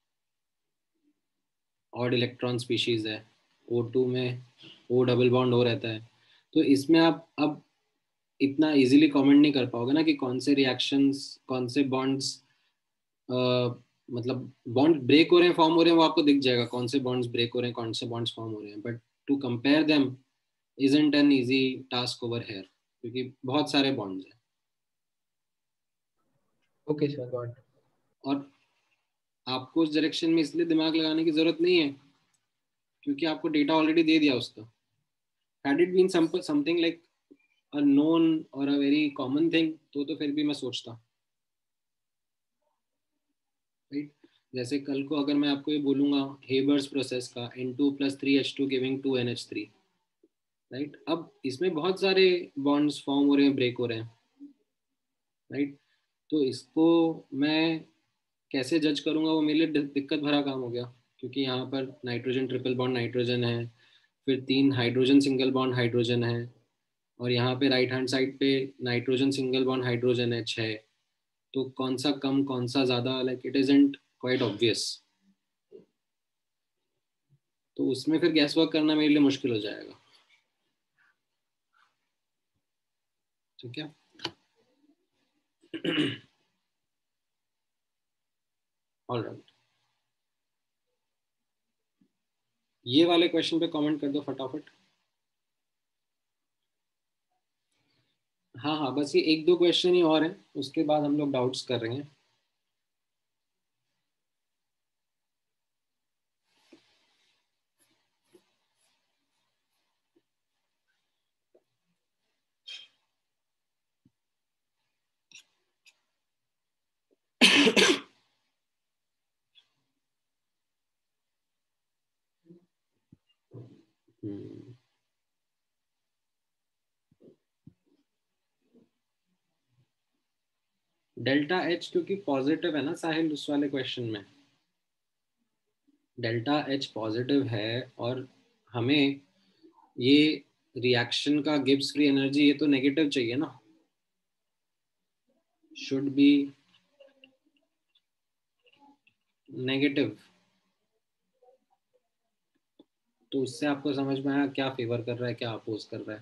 ऑड इलेक्ट्रॉन स्पीशीज है। O2 में O डबल बॉन्ड हो रहता है। तो इसमें आप अब इतना इजीली कमेंट नहीं कर पाओगे ना कि कौन से रिएक्शंस, कौन से बॉन्ड्स, मतलब बॉन्ड ब्रेक हो रहे हैं, फॉर्म हो रहे हैं, वो आपको दिख जाएगा कौन से बॉन्ड्स ब्रेक हो रहे हैं, कौन से बॉन्ड्स फॉर्म हो रहे हैं। But to compare them isn't an easy task over here, क्योंकि बहुत सारे बॉन्ड्स हैं। Okay sir, got. और आपको उस डायरेक्शन में इसलिए दिमाग लगाने की जरूरत नहीं है क्योंकि आपको डेटा ऑलरेडी दे दिया उसका। Had it been something like a known और अ वेरी कॉमन थिंग तो फिर भी मैं सोचता। राइट, जैसे कल को अगर मैं आपको ये बोलूंगा हेबर्स प्रोसेस का N2+3H2 गिविंग 2NH3। राइट, अब इसमें बहुत सारे बॉन्ड्स फॉर्म हो रहे हैं, ब्रेक हो रहे हैं। राइट, तो इसको मैं कैसे जज करूंगा, वो मेरे लिए दिक्कत भरा काम हो गया। क्योंकि यहाँ पर नाइट्रोजन ट्रिपल बॉन्ड नाइट्रोजन है, फिर 3 हाइड्रोजन सिंगल बॉन्ड हाइड्रोजन है, और यहाँ पे राइट हैंड साइड पे नाइट्रोजन सिंगल बॉन्ड हाइड्रोजन है 6। तो कौन सा कम कौन सा ज्यादा, like it isn't quite obvious. तो उसमें फिर गैस वर्क करना मेरे लिए मुश्किल हो जाएगा। ठीक है। ऑल राइट, ये वाले क्वेश्चन पे कमेंट कर दो फटाफट। हाँ हाँ, बस ये एक दो क्वेश्चन ही और हैं, उसके बाद हम लोग डाउट्स कर रहे हैं। डेल्टा एच क्योंकि पॉजिटिव है ना साहिल उस वाले क्वेश्चन में, डेल्टा एच पॉजिटिव है और हमें ये रिएक्शन का गिब्स फ्री एनर्जी ये तो नेगेटिव चाहिए ना, शुड बी नेगेटिव। तो उससे आपको समझ में आया क्या फेवर कर रहा है क्या अपोज कर रहा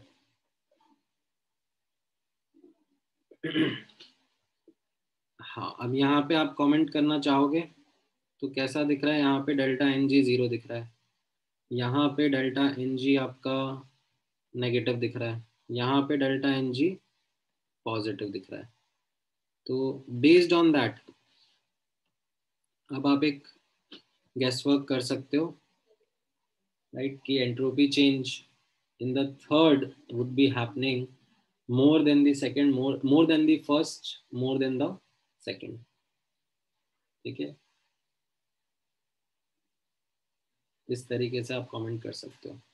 है। हाँ, अब यहाँ पे आप कमेंट करना चाहोगे तो कैसा दिख रहा है, यहाँ पे डेल्टा एन जी 0 दिख रहा है, यहाँ पे डेल्टा एन जी आपका नेगेटिव दिख रहा है, यहाँ पे डेल्टा एन जी पॉजिटिव दिख रहा है। तो बेस्ड ऑन दैट अब आप एक गेस वर्क कर सकते हो, राइट, कि entropy change in the third would be happening more than the second, more than the first, more than the second। ठीक है, इस तरीके से आप कमेंट कर सकते हो।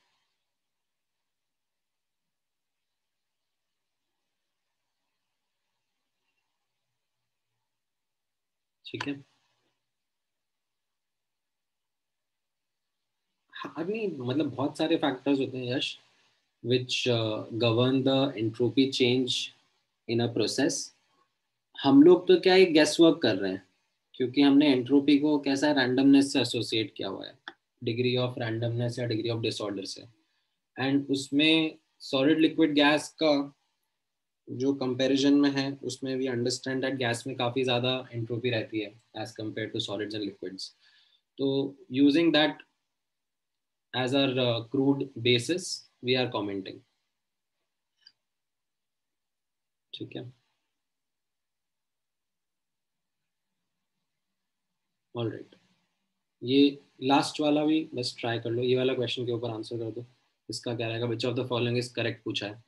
ठीक है, अभी मतलब बहुत सारे फैक्टर्स होते हैं यश which govern the entropy change in a process। हम लोग तो क्या एक गेस वर्क कर रहे हैं क्योंकि हमने एंट्रोपी को कैसा रैंडमनेस से एसोसिएट किया हुआ है, डिग्री ऑफ रैंडमनेस या डिग्री ऑफ डिसऑर्डर से। एंड उसमें सॉलिड लिक्विड गैस का जो कंपैरिजन में है उसमें वी अंडरस्टैंड दैट गैस में काफ़ी ज़्यादा एंट्रोपी रहती है as compare to solids and liquids. तो using that as our crude basis we are commenting. ठीक है, ऑल राइट। ये लास्ट वाला भी बस ट्राई कर लो, ये वाला क्वेश्चन के ऊपर आंसर कर दो। इसका क्या रहेगा, which of the following is correct पूछा है।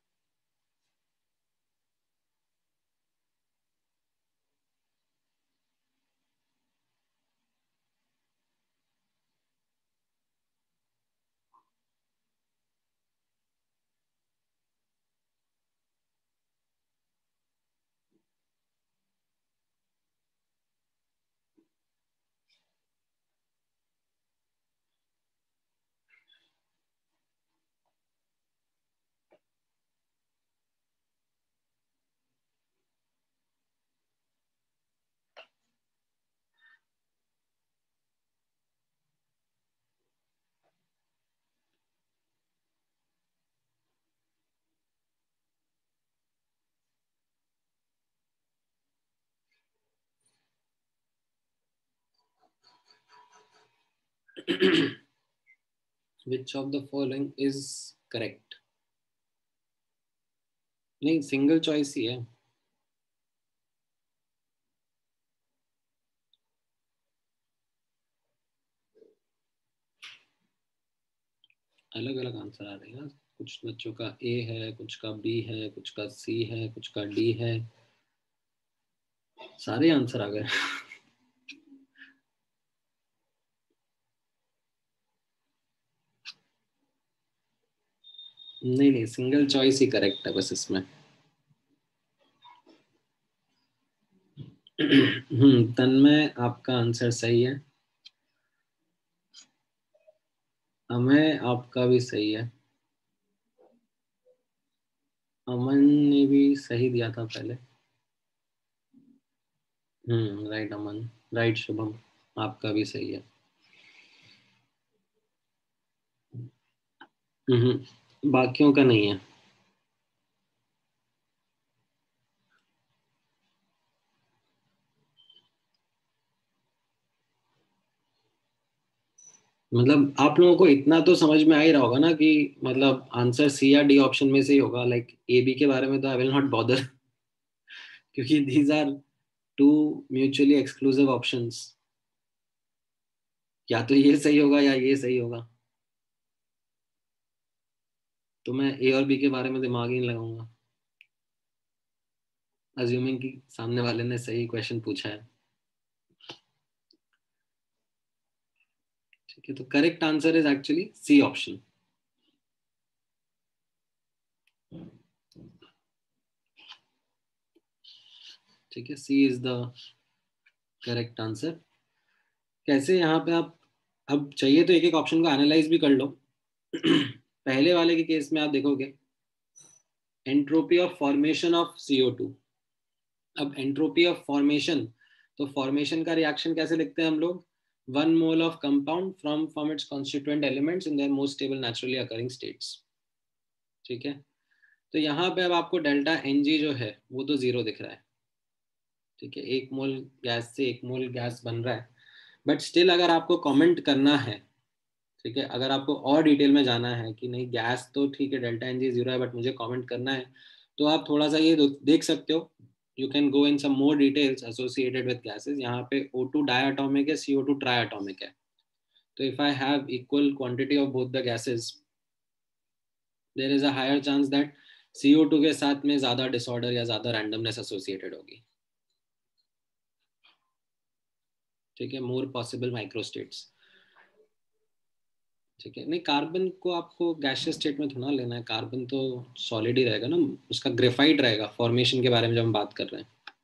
Which of the following is correct, नहीं सिंगल चॉइस ही है। अलग अलग आंसर आ रहे हैं, कुछ बच्चों का ए है, कुछ का बी है, कुछ का सी है, कुछ का डी है, सारे आंसर आ गए। नहीं नहीं, सिंगल चॉइस ही करेक्ट है बस इसमें। तन्मय आपका आंसर सही है, अमय आपका भी सही है, अमन ने भी सही दिया था पहले। राइट अमन, राइट शुभम, आपका भी सही है। बाकियों का नहीं है। मतलब आप लोगों को इतना तो समझ में आ ही रहा होगा ना कि मतलब आंसर सी या डी ऑप्शन में से ही होगा, लाइक ए बी के बारे में तो आई विल नॉट बॉदर। क्योंकि these are two mutually exclusive options, या तो ये सही होगा या ये सही होगा। तो मैं ए और बी के बारे में दिमाग ही नहीं लगाऊंगा, अज्यूमिंग कि सामने वाले ने सही क्वेश्चन पूछा है। ठीक है, तो correct answer is actually C option. ठीक है, C is the correct answer. कैसे यहाँ पे आप, अब चाहिए तो एक एक ऑप्शन को एनालाइज भी कर लो। पहले वाले के केस में आप देखोगे entropy of formation of CO2। अब एंट्रोपी ऑफ फॉर्मेशन, तो फॉर्मेशन का रिएक्शन कैसे लिखते हैं हम लोग, 1 mole of compound from its constituent elements in their most stable naturally occurring states. ठीक है, तो यहाँ पे अब आपको डेल्टा Ng जो है वो तो 0 दिख रहा है। ठीक है, 1 मोल गैस से 1 मोल गैस बन रहा है, बट स्टिल अगर आपको कमेंट करना है, ठीक है, अगर आपको और डिटेल में जाना है कि नहीं गैस तो ठीक है डेल्टा Ng 0 है बट मुझे कमेंट करना है, तो आप थोड़ा सा ये देख सकते हो। You can go in some more details associated with gases. यहाँ पे O2 डायटोमिक है, CO2 ट्राइएटोमिक है। तो if I have equal quantity of both the gases, there is a higher chance that CO2 के साथ में ज्यादा डिसऑर्डर या ज्यादा रैंडमनेस एसोसिएटेड होगी। ठीक है, मोर पॉसिबल माइक्रोस्टेट्स। ठीक है, नहीं कार्बन को आपको गैसियस स्टेट में थोड़ा लेना है, कार्बन तो सॉलिड ही रहेगा ना, उसका ग्रेफाइट रहेगा फॉर्मेशन के बारे में जब हम बात कर रहे हैं।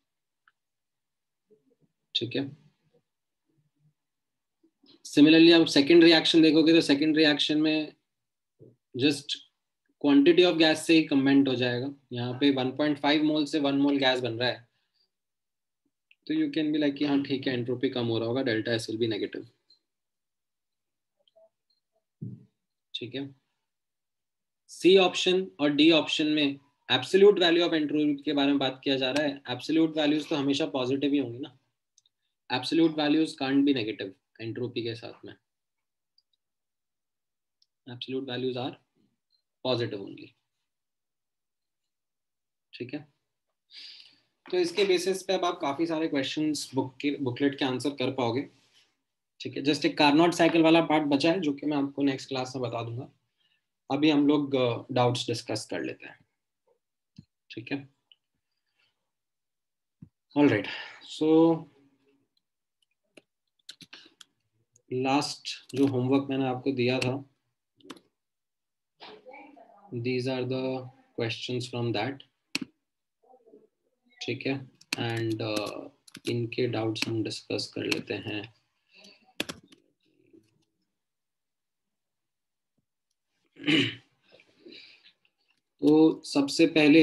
ठीक है, सिमिलरली आप सेकंड रिएक्शन देखोगे तो सेकंड रिएक्शन में जस्ट क्वांटिटी ऑफ गैस से ही कमेंट हो जाएगा। यहाँ पे 1.5 मोल से 1 मोल गैस बन रहा है, तो यू कैन बी लाइक कि हाँ ठीक है एंट्रोपी कम हो रहा होगा, delta S will be negative. ठीक है, सी ऑप्शन और डी ऑप्शन में एब्सोल्यूट वैल्यू ऑफ एंट्रोपी के बारे में बात किया जा रहा है। एब्सोल्यूट वैल्यूज तो हमेशा पॉजिटिव ही होंगी ना, absolute values can't be negative entropy के साथ में, absolute values are positive only. ठीक है, तो इसके बेसिस पे अब आप काफी सारे क्वेश्चंस बुकलेट के आंसर कर पाओगे। ठीक है, जस्ट एक कार्नोट साइकिल वाला पार्ट बचा है जो कि मैं आपको नेक्स्ट क्लास में बता दूंगा। अभी हम लोग डाउट्स डिस्कस कर लेते हैं। ठीक है, ऑल राइट, सो लास्ट जो होमवर्क मैंने आपको दिया था, these are the questions from that. ठीक है, एंड इनके डाउट्स हम डिस्कस कर लेते हैं। तो सबसे पहले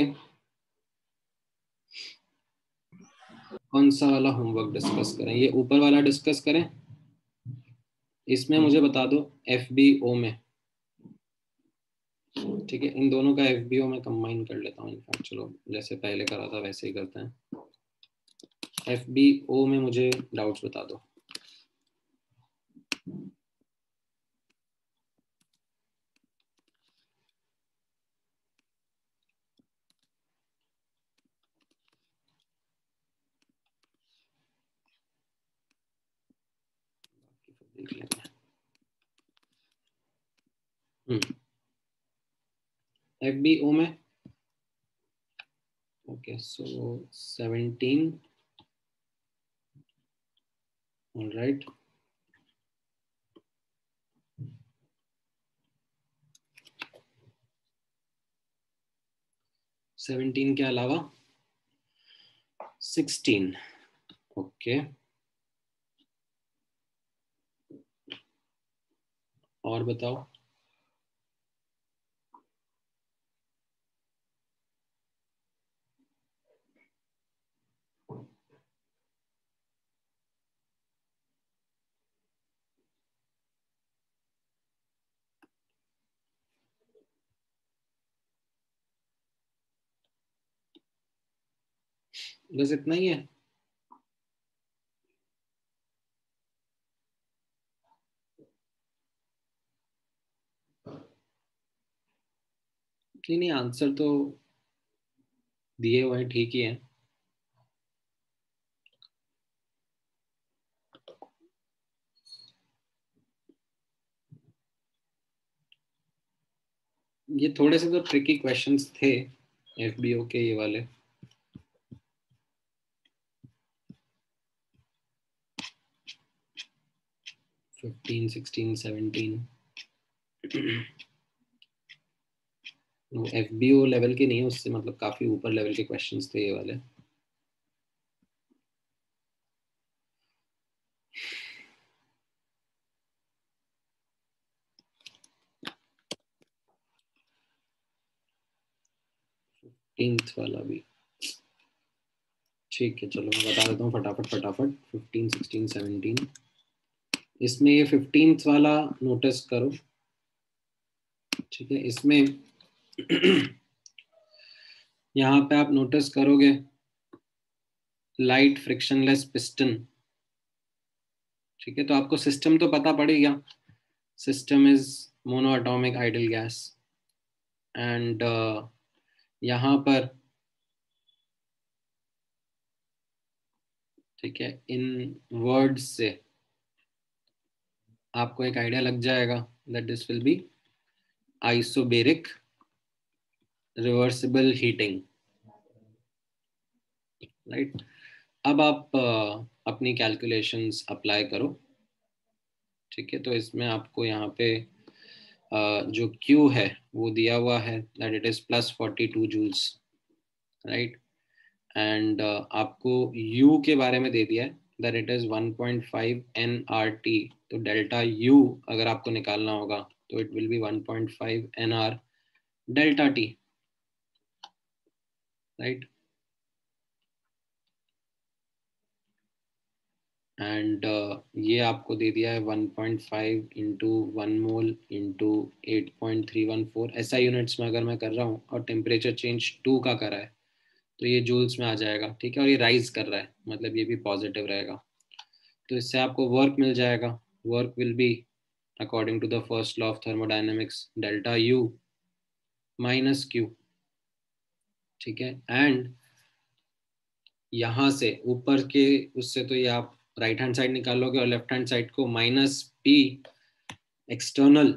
कौन सा वाला होमवर्क डिस्कस करें, ये ऊपर वाला डिस्कस करें? इसमें मुझे बता दो FBO में। ठीक है, इन दोनों का FBO में कंबाइन कर लेता हूँ इनफैक्ट, चलो जैसे पहले करा था वैसे ही करते हैं। FBO में मुझे डाउट्स बता दो। देख लेंगे। FBO में ओके, सो 17, ऑलराइट। सेवनटीन के अलावा 16, ओके, और बताओ। बस इतना ही है? नहीं नहीं, आंसर तो दिए हुए ठीक ही है। ये थोड़े से तो ट्रिकी क्वेश्चंस थे FBO के, ये वाले। फिफ्टीन, 16, 17 वो FBO लेवल के नहीं है, उससे मतलब काफी ऊपर लेवल के क्वेश्चंस थे ये वाले। 15th वाला भी ठीक है, चलो मैं बता देता हूँ फटाफट 15, 16, 17। इसमें ये 15th वाला नोटिस करो, ठीक है। इसमें यहाँ पे आप नोटिस करोगे लाइट फ्रिक्शनलेस पिस्टन, ठीक है। तो आपको सिस्टम तो पता पड़ेगा, system is mono atomic ideal gas, and यहाँ पर ठीक है, इन वर्ड्स से आपको एक आइडिया लग जाएगा that this will be isobaric reversible heating, right. अब आप अपनी कैलकुलेशंस अप्लाई करो, ठीक है। तो इसमें आपको यहाँ पे जो Q है वो दिया हुआ है that it is +42 joules, right. And आपको U के बारे में दे दिया है दैट इट इज 1.5 nRT। तो डेल्टा U अगर आपको निकालना होगा तो it will be 1.5 nR delta T, right. And ये आपको दे दिया है 1.5 इंटू 1 मोल इंटू 8.314 ऐसा यूनिट्स में अगर मैं कर रहा हूँ, और टेम्परेचर चेंज 2 का करा है तो ये जूल्स में आ जाएगा, ठीक है। और ये राइज कर रहा है, मतलब ये भी पॉजिटिव रहेगा। तो इससे आपको वर्क मिल जाएगा, work will be according to the first law of thermodynamics delta U minus Q, ठीक है। एंड यहाँ से ऊपर के उससे तो ये आप राइट हैंड साइड निकालोगे और लेफ्ट हैंड साइड को -P external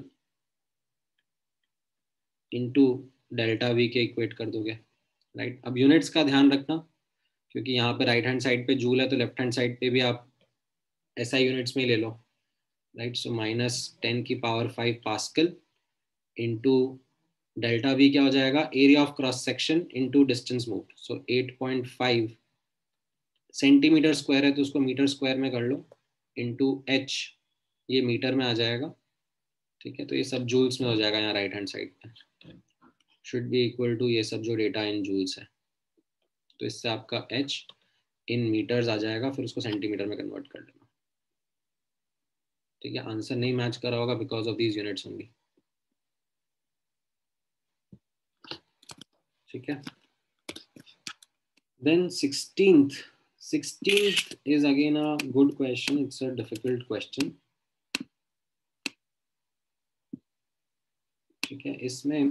into delta V के इक्वेट कर दोगे, राइट। अब यूनिट्स का ध्यान रखना, क्योंकि यहाँ पे राइट हैंड साइड पे जूल है तो लेफ्ट हैंड साइड पे भी आप ऐसा यूनिट्स में ही ले लो, right. So -10⁵ pascal into delta V क्या हो जाएगा, area of cross section into distance move. So 8.5 centimetre square है तो उसको मीटर स्क्वायर में कर लो, इंटू H ये मीटर में आ जाएगा, ठीक है। तो ये सब जूल्स में हो जाएगा यहाँ राइट हैंड साइड पे, शुड बी इक्वल टू ये सब जो डेटा इन जूल्स है। तो इससे आपका H इन मीटर्स आ जाएगा, फिर उसको सेंटीमीटर में कन्वर्ट कर लेना, ठीक है। आंसर नहीं मैच कर रहा होगा because of these units only, ठीक है। Then 16th is again a good question, it's a difficult question, ठीक है। इसमें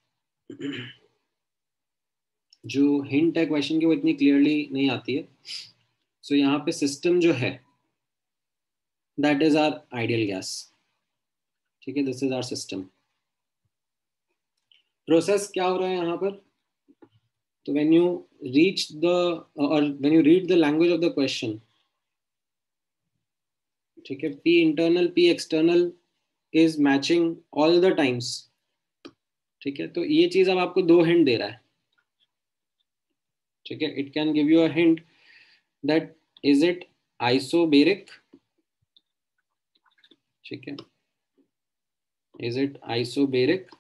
जो हिंट है क्वेश्चन की वो इतनी क्लियरली नहीं आती है। सो यहाँ पे सिस्टम जो है that is our ideal gas, ठीक है। This is our system. Process क्या हो रहा है यहाँ पर, तो व्हेन यू रीच द और when you read the language of the question, ठीक है, P internal P external is matching all the times, ठीक है। तो ये चीज अब आपको दो हिंट दे रहा है, ठीक है। It can give you a hint that is it isobaric, ठीक है, इज इट आइसोबेरिक,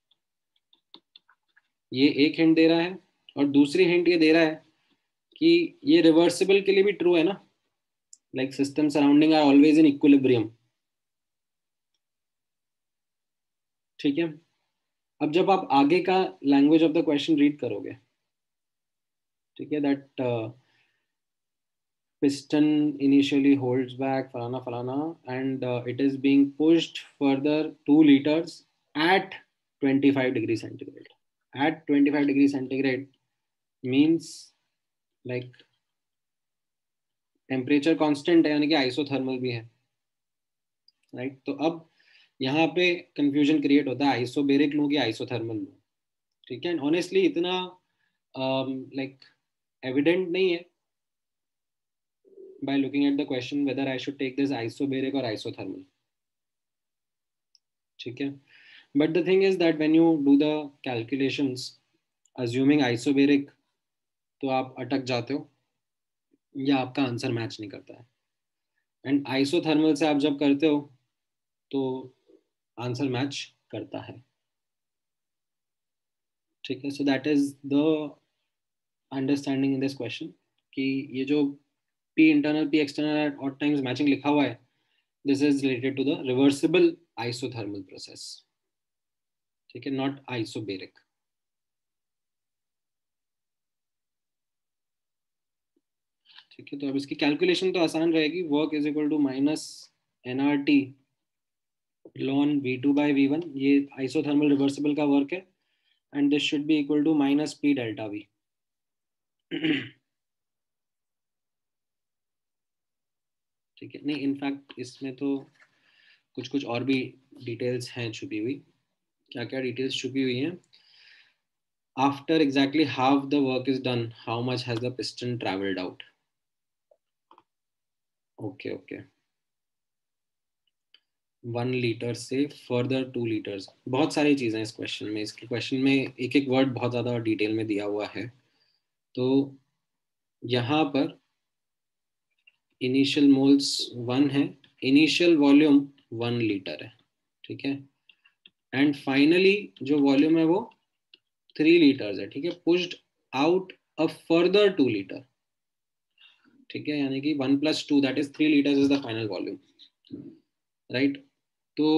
ये एक हिंट दे रहा है। और दूसरी हिंट ये दे रहा है कि ये रिवर्सिबल के लिए भी ट्रू है ना, like system surrounding are always in equilibrium, ठीक है। अब जब आप आगे का language of the question read करोगे, ठीक है, that piston initially holds back falana falana and it is being pushed further 2 liters at 25 degrees centigrade. At 25 degrees centigrade means like temperature constant है, यानी कि आइसोथर्मल भी है, राइट। तो अब यहाँ पे कंफ्यूजन क्रिएट होता है, आइसोबेरिक लूँ कि आइसोथर्मल लूँ, ठीक है। ऑनेस्टली इतना लाइक एविडेंट नहीं है by looking at the question whether I should take this isobaric or isothermal, ठीक है। But the thing is that when you do the calculations assuming isobaric, तो आप अटक जाते हो या आपका आंसर मैच नहीं करता है, एंड आइसोथर्मल से आप जब करते हो तो आंसर मैच करता है, ठीक है, so that is the understanding in this question कि ये जो पी इंटरनल पी एक्सटर्नल और टाइम्स मैचिंग लिखा हुआ है, this is related to the reversible isothermal process, ठीक है, नॉट आइसोबेरिक। ठीक है, तो अब इसकी कैलकुलेशन तो आसान रहेगी, work is equal to minus N R T ln V2/V1, ये आइसोथर्मल रिवर्सिबल का वर्क है, and this should be equal to minus P delta V। ठीक है, नहीं इनफैक्ट इसमें तो कुछ कुछ और भी डिटेल्स हैं छुपी हुई। क्या क्या डिटेल्स छुपी हुई हैं? After exactly half the work is done, how much has the piston travelled out. Okay okay, 1 litre से फर्दर 2 लीटर्स, बहुत सारी चीज़ें इस क्वेश्चन में, इसके क्वेश्चन में एक एक वर्ड बहुत ज़्यादा डिटेल में दिया हुआ है। तो यहाँ पर इनिशियल मोल्स 1 है, इनिशियल वॉल्यूम 1 लीटर है, ठीक है, एंड फाइनली जो वॉल्यूम है वो 3 लीटर्स है, ठीक है, pushed out a further 2 litre, ठीक है, यानी कि 1 + 2 that is 3 litres is the final volume, right. तो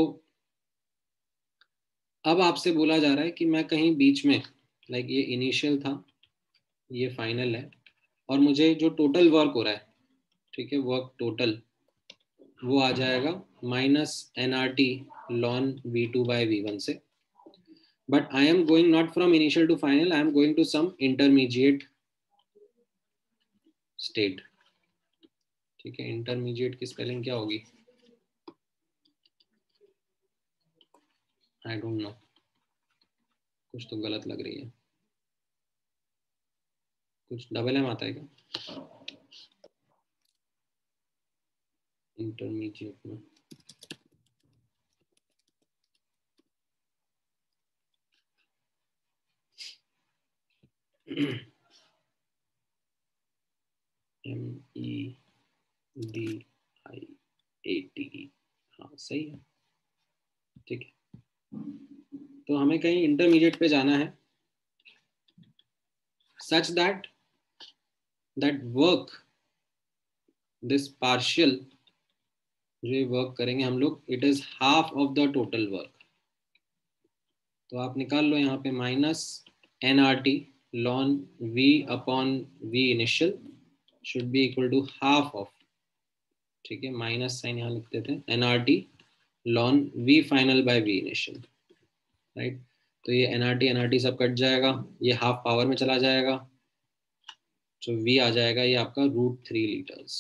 अब आपसे बोला जा रहा है कि मैं कहीं बीच में, लाइक ये इनिशियल था, ये फाइनल है, और मुझे जो टोटल वर्क हो रहा है, ठीक है, वर्क टोटल वो आ जाएगा minus N R T ln V2/V1 से, but I am going not from initial to final, I am going to some intermediate state, ठीक है, इंटरमीडिएट की स्पेलिंग क्या होगी? आई डोंट नो, कुछ तो गलत लग रही है, कुछ डबल एम आता है क्या इंटरमीडिएट में? MEDIATE, हाँ सही है, ठीक है, तो हमें कहीं इंटरमीडिएट पे जाना है, such that work, this partial जो ये वर्क करेंगे हम लोग, it is half of the total work. तो आप निकाल लो यहाँ पे minus N R T ln V/V initial should be equal to half of, ठीक है, माइनस साइन यहाँ लिख देते हैं, N R T ln V final/V initial, right. तो ये एनआरटी सब कट जाएगा, ये हाफ पावर में चला जाएगा, तो V आ जाएगा ये आपका √3 लीटर्स।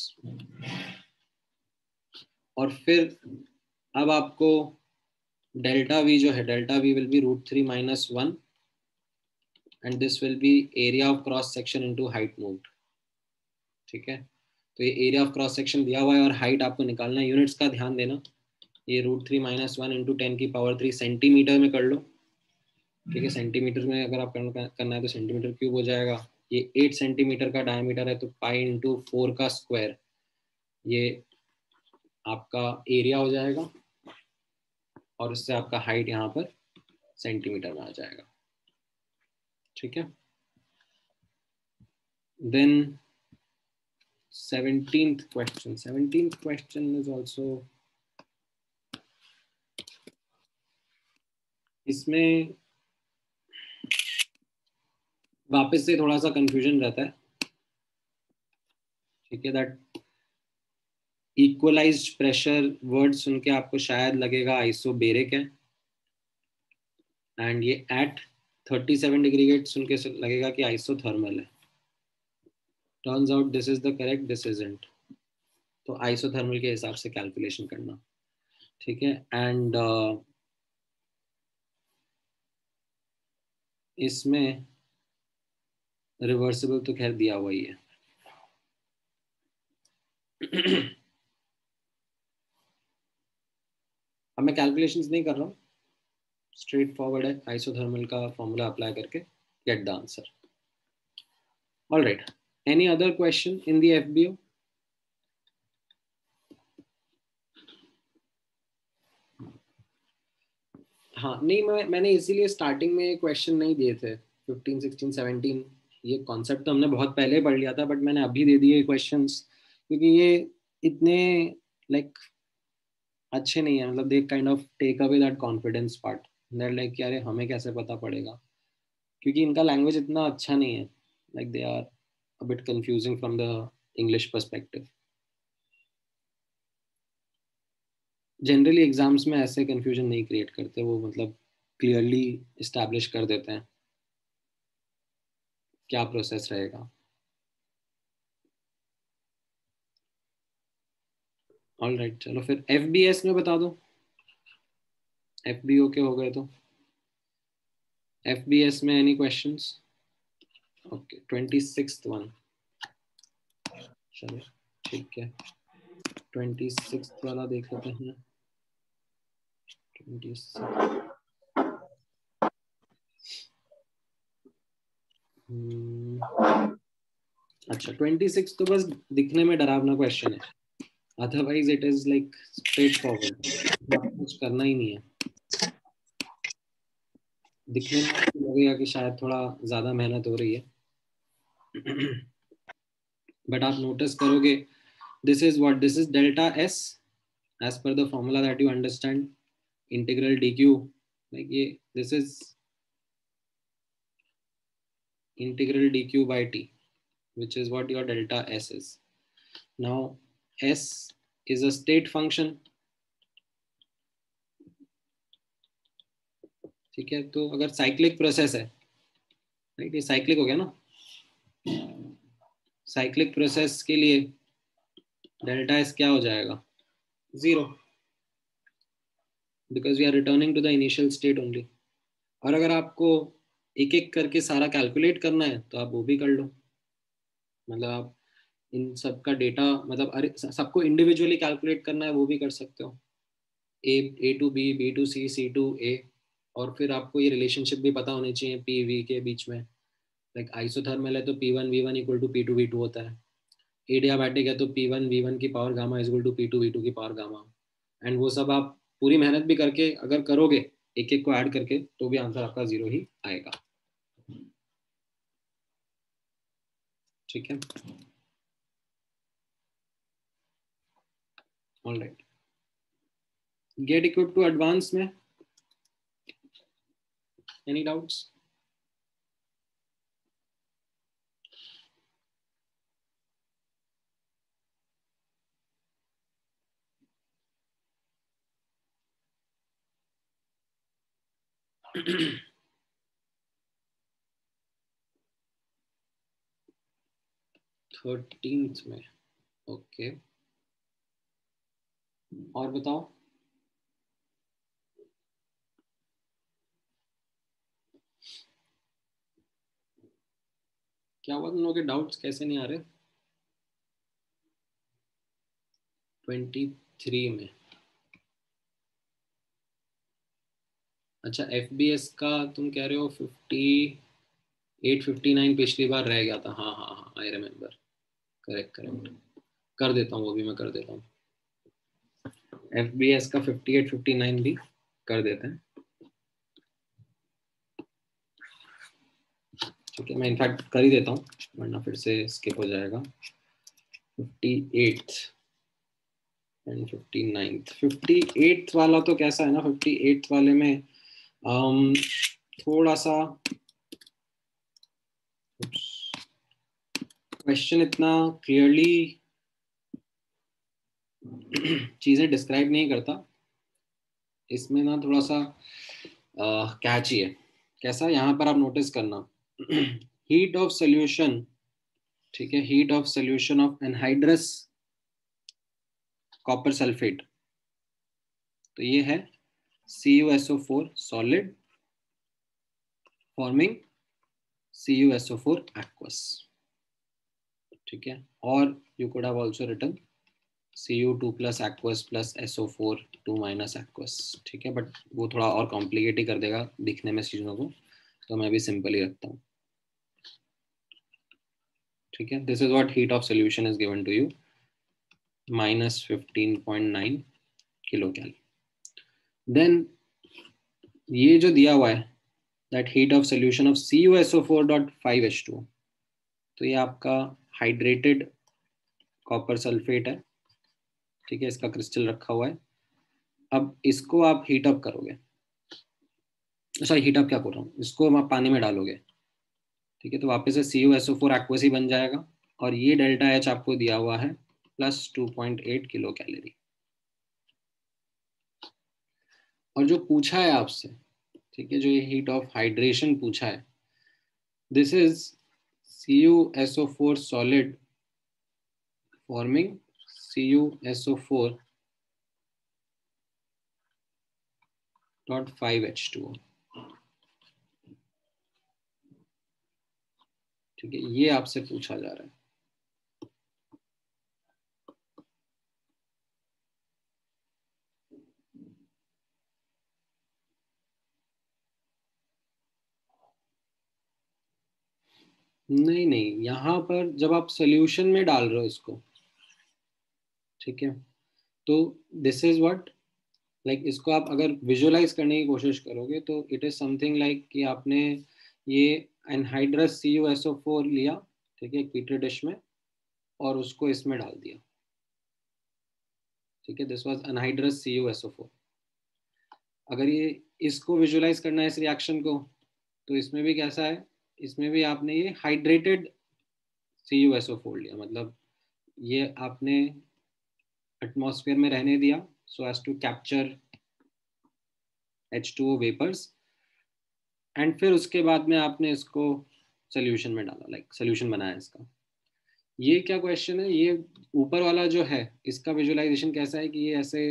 और फिर अब आपको डेल्टा V जो है, delta V will be √3 - 1, and this will be area of cross section into height moved, ठीक है। तो ये एरिया ऑफ क्रॉस सेक्शन दिया हुआ है और हाइट आपको निकालना है, यूनिट्स का ध्यान देना, ये √3 - 1 × 10⁻³ सेंटीमीटर में कर लो, ठीक है, सेंटीमीटर में अगर आप करना है तो सेंटीमीटर क्यूब हो जाएगा। ये 8 सेंटीमीटर का डायमीटर है, तो पाई × 4 का स्क्वायर ये आपका एरिया हो जाएगा, और उससे आपका हाइट यहाँ पर सेंटीमीटर में आ जाएगा, ठीक है। Then 17th question is also, इसमें वापस से थोड़ा सा कंफ्यूजन रहता है, ठीक है, दैट इक्वलाइज्ड प्रेशर वर्ड सुन के आपको शायद लगेगा आइसोबेरिक है, एंड ये एट 37 डिग्री गेट सुन के लगेगा कि आइसोथर्मल है। Turns out this is the correct, this isn't, तो आइसोथर्मल के हिसाब से कैलकुलेशन करना, ठीक है। एंड इसमें रिवर्सिबल तो खैर दिया हुआ ही है। अब मैं कैलकुलेशंस नहीं कर रहा हूँ, स्ट्रेट फॉरवर्ड है, आइसोथर्मल का फॉर्मूला अप्लाई करके get the answer. All right, any other question in the FBO? हाँ नहीं, मैंने इसीलिए स्टार्टिंग में क्वेश्चन नहीं दिए थे 15, 16, 17 ये कॉन्सेप्ट तो हमने बहुत पहले पढ़ लिया था, बट मैंने अभी दे दिए क्वेश्चंस क्योंकि ये इतने लाइक अच्छे नहीं है, मतलब they kind of take away that confidence part, that like यार हमें कैसे पता पड़ेगा, क्योंकि इनका लैंग्वेज इतना अच्छा नहीं है, like they are a bit confusing from the English perspective. Generally exams में ऐसे कंफ्यूजन नहीं क्रिएट करते वो, मतलब क्लियरली इस्टेब्लिश कर देते हैं क्या प्रोसेस रहेगा। ऑल राइट, चलो फिर एफ बी एस में बता दो, एफ बी ओ के हो गए तो एफ बी एस में any questions? Okay 26th one, चलो ठीक है 26th वाला देख लेते हैं। 26 अच्छा 26 तो बस दिखने में डरावना क्वेश्चन है, otherwise it is like straightforward, कुछ करना ही नहीं है। दिखने में आपको लगेगा कि शायद थोड़ा ज्यादा मेहनत हो रही है, बट आप नोटिस करोगे this is delta S as per the formula that you understand, integral D Q, like ये this is integral dq by t, which is what your delta s is. Now s is a state function, ठीक है, तो अगर cyclic process है, right, ये cyclic हो गया ना, साइक्लिक प्रोसेस के लिए डेल्टा एस क्या हो जाएगा? 0, because we are returning to the initial state only. और अगर आपको एक एक करके सारा कैलकुलेट करना है तो आप वो भी कर लो, मतलब आप इन सब का डेटा, मतलब अरे सबको इंडिविजुअली कैलकुलेट करना है वो भी कर सकते हो, A to B, B to C, C to A, और फिर आपको ये रिलेशनशिप भी पता होनी चाहिए पी वी के बीच में, लाइक आइसोथर्मल है तो P one V one equal to P two V two होता है, एडियाबैटिक है तो पी वन वी वन की power gamma is equal to P two V two की पावर गामा, एंड वो सब आप पूरी मेहनत भी करके अगर करोगे एक एक को ऐड करके तो भी आंसर आपका 0 ही आएगा, ठीक है। All right, get equip to advance में एनी डाउट्स? थर्टींथ में, ओके और बताओ। क्या हुआ, तुम लोगों के डाउट्स कैसे नहीं आ रहे? 23 में, अच्छा एफ बी एस का तुम कह रहे हो 58, 59 पिछली बार रह गया था, हाँ हाँ हाँ आई रिमेम्बर, करेक्ट करेक्ट, कर देता हूँ वो भी, मैं कर देता हूँ, एफ बी एस का 58, 59 भी कर देते हैं, ठीक है, मैं इनफैक्ट कर ही देता हूँ वरना फिर से स्किप हो जाएगा। 58 एंड 59, 58 वाला तो कैसा है ना, 58 वाले में थोड़ा सा क्वेश्चन इतना क्लियरली चीजें डिस्क्राइब नहीं करता, इसमें ना थोड़ा सा कैची है। कैसा, यहाँ पर आप नोटिस करना, हीट ऑफ सोल्यूशन, ठीक है, heat of solution of anhydrous copper sulphate, तो ये है CuSO4 solid forming CuSO4 aqueous, ठीक है, और you could have also written Cu2 plus aqueous plus SO4 2 minus aqueous, ठीक है, बट वो थोड़ा और कॉम्प्लिकेट ही कर देगा दिखने में चीजों को, तो मैं भी सिंपल ही रखता हूँ, ठीक है। This is what heat of solution is given to you, -15.9 kilo cal. Then ये जो दिया हुआ है that heat of solution of CuSO4.5H2O। तो ये आपका हाइड्रेटेड कॉपर सल्फेट है, ठीक है, इसका क्रिस्टल रखा हुआ है। अब इसको आप हीट अप करोगे, सॉरी हीट अप क्या कर रहा हूँ, इसको आप पानी में डालोगे, ठीक है, तो वापस से CuSO4 एक्वस ही बन जाएगा, और ये डेल्टा H आपको दिया हुआ है +2.8 किलो कैलोरी। और जो पूछा है आपसे, ठीक है, जो ये हीट ऑफ हाइड्रेशन पूछा है, this is CuSO4 solid forming CuSO4.5H2O, ठीक है, ये आपसे पूछा जा रहा है। नहीं नहीं, यहाँ पर जब आप सोल्यूशन में डाल रहे हो इसको, ठीक है, तो दिस इज व्हाट, लाइक इसको आप अगर विजुअलाइज करने की कोशिश करोगे तो इट इज समथिंग लाइक कि आपने ये एनहाइड्रस CuSO4 लिया, ठीक है, एक पीटर डिश में, और उसको इसमें डाल दिया, ठीक है, दिस वाज एनहाइड्रस CuSO4। अगर ये इसको विजुअलाइज करना है इस रिएक्शन को, तो इसमें भी कैसा है, इसमें भी आपने ये हाइड्रेटेड CuSO4 लिया, मतलब ये आपने एटमॉस्फेयर में रहने दिया so as to capture H2O vapours, and फिर उसके बाद में आपने इसको सोल्यूशन में डाला, लाइक सोल्यूशन बनाया इसका। ये क्या क्वेश्चन है, ये ऊपर वाला जो है इसका विजुअलाइजेशन कैसा है कि ये ऐसे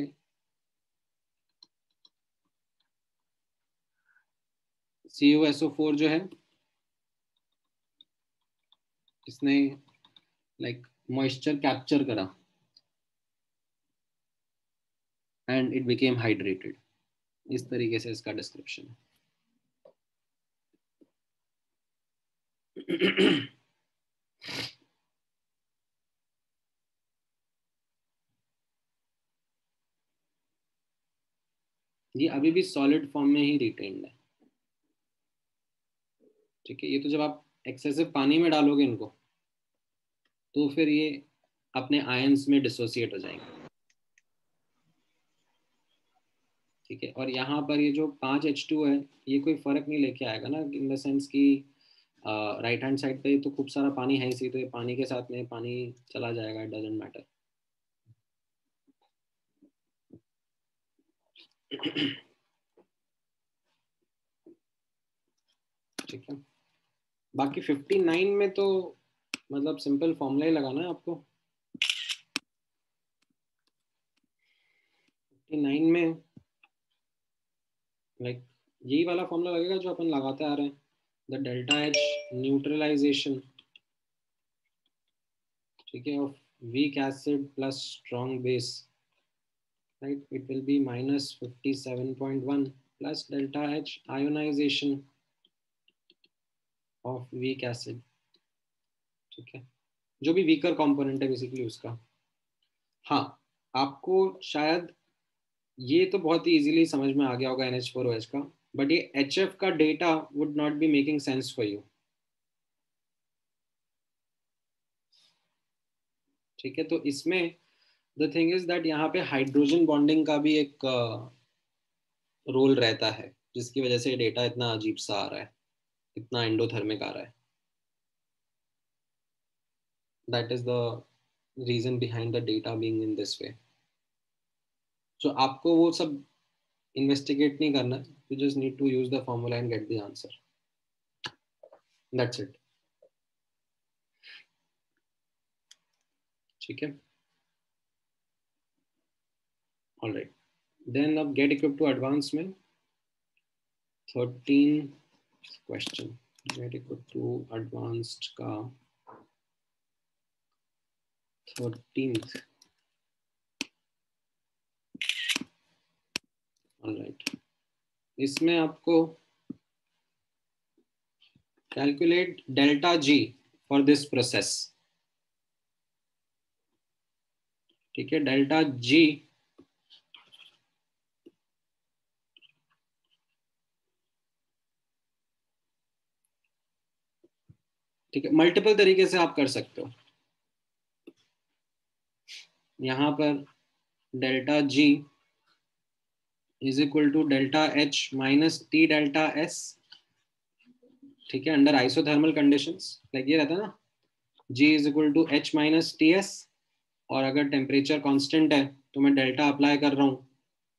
CuSO4 जो है इसने लाइक मॉइस्चर कैप्चर करा एंड इट बिकेम हाइड्रेटेड, इस तरीके से इसका डिस्क्रिप्शन है। ये अभी भी सॉलिड फॉर्म में ही रिटेन्ड है, ठीक है, ये तो जब आप एक्सेसिव पानी में डालोगे इनको, तो फिर ये अपने आयंस में डिसोसिएट हो जाएंगे, ठीक है। और यहाँ पर ये जो 5H2 है, ये कोई फर्क नहीं लेके आएगा ना, इन द सेंस कि राइट हैंड साइड पे तो खूब सारा पानी है इसी, तो ये पानी के साथ में पानी चला जाएगा, इट डजेंट मैटर। ठीक है, बाकी 59 में तो मतलब सिंपल फॉर्मूला ही लगाना है आपको। 59 में लाइक यही वाला फॉर्मूला लगेगा जो अपन लगाते आ रहे हैं, द डेल्टा H न्यूट्रलाइजेशन, ठीक है, of weak acid plus strong base, right, it will be -57.1 plus delta H ionization of weak acid, ठीक है, जो भी वीकर कंपोनेंट है बेसिकली उसका। हाँ, आपको शायद ये तो बहुत ही इजीली समझ में आ गया होगा NH4OH का, बट ये HF का data would not be making sense for you, ठीक है। तो इसमें द थिंग इज दैट यहाँ पे हाइड्रोजन बॉन्डिंग का भी एक रोल रहता है, जिसकी वजह से डेटा इतना अजीब सा आ रहा है, इतना एंडोथर्मिक आ रहा है, that is the reason behind the data being in this way. So आपको वो सब इन्वेस्टिगेट नहीं करना, you just need to use the formula and get the answer, that's it, ठीक है, ऑलराइट। देन अब गेट इक्विप टू एडवांस में 13 question, get equip to advanced का 13th, ऑलराइट। इसमें आपको calculate delta G for this process, ठीक है, delta G ठीक है, मल्टीपल तरीके से आप कर सकते हो। यहाँ पर delta G is equal to delta H minus T delta S, ठीक है, अंडर आइसोथर्मल कंडीशंस। लाइक ये रहता है ना, G is equal to H minus T S, और अगर टेम्परेचर कांस्टेंट है तो मैं डेल्टा अप्लाई कर रहा हूँ,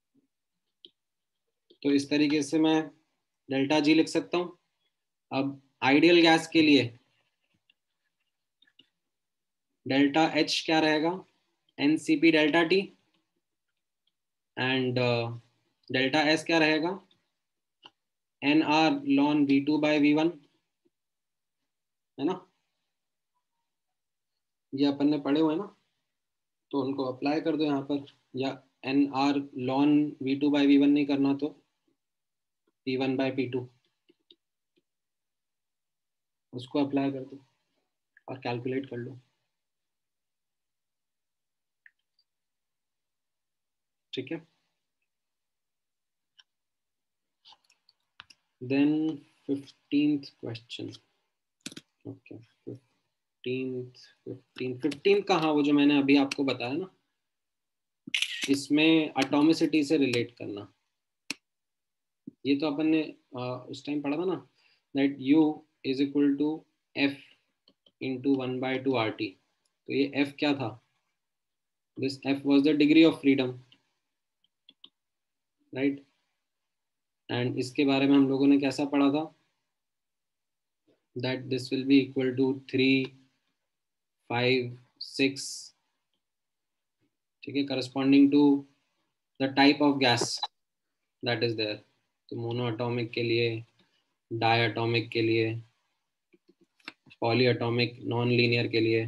तो इस तरीके से मैं डेल्टा जी लिख सकता हूँ। अब आइडियल गैस के लिए डेल्टा एच क्या रहेगा, N C P delta T, and delta S क्या रहेगा, N R ln V two by V one, है ना, ये अपन ने पढ़े हुए हैं ना, तो उनको अप्लाई कर दो यहाँ पर। या N R ln V two by V one नहीं करना तो P one by P two, उसको अप्लाई कर दो और कैलकुलेट कर लो। ठीक है, देन 15th क्वेश्चन। ओके, 15 कहाँ, वो जो मैंने अभी आपको बताया ना, इसमें एटॉमिसिटी से रिलेट करना। ये तो अपन ने उस टाइम पढ़ा था ना, that U is equal to F into 1/2 RT। तो ये F क्या था, this F was the degree of freedom, right. And इसके बारे में हम लोगों ने कैसा पढ़ा था, that this will be equal to 3, 5, 6, ठीक है, corresponding to the type of gas that is there. तो मोनो एटॉमिक के लिए, डाई एटॉमिक के लिए, पॉली एटॉमिक नॉन लीनियर के लिए।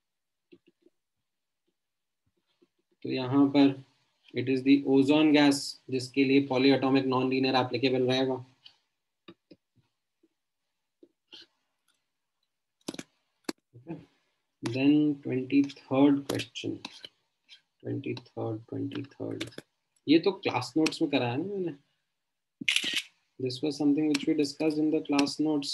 तो यहाँ पर it is the ozone gas जिसके लिए poly atomic non linear applicable रहेगा। देन 23rd क्वेश्चन, 23rd ये तो क्लास नोट्स में कराया ना मैंने, this was something which we discussed in the class notes.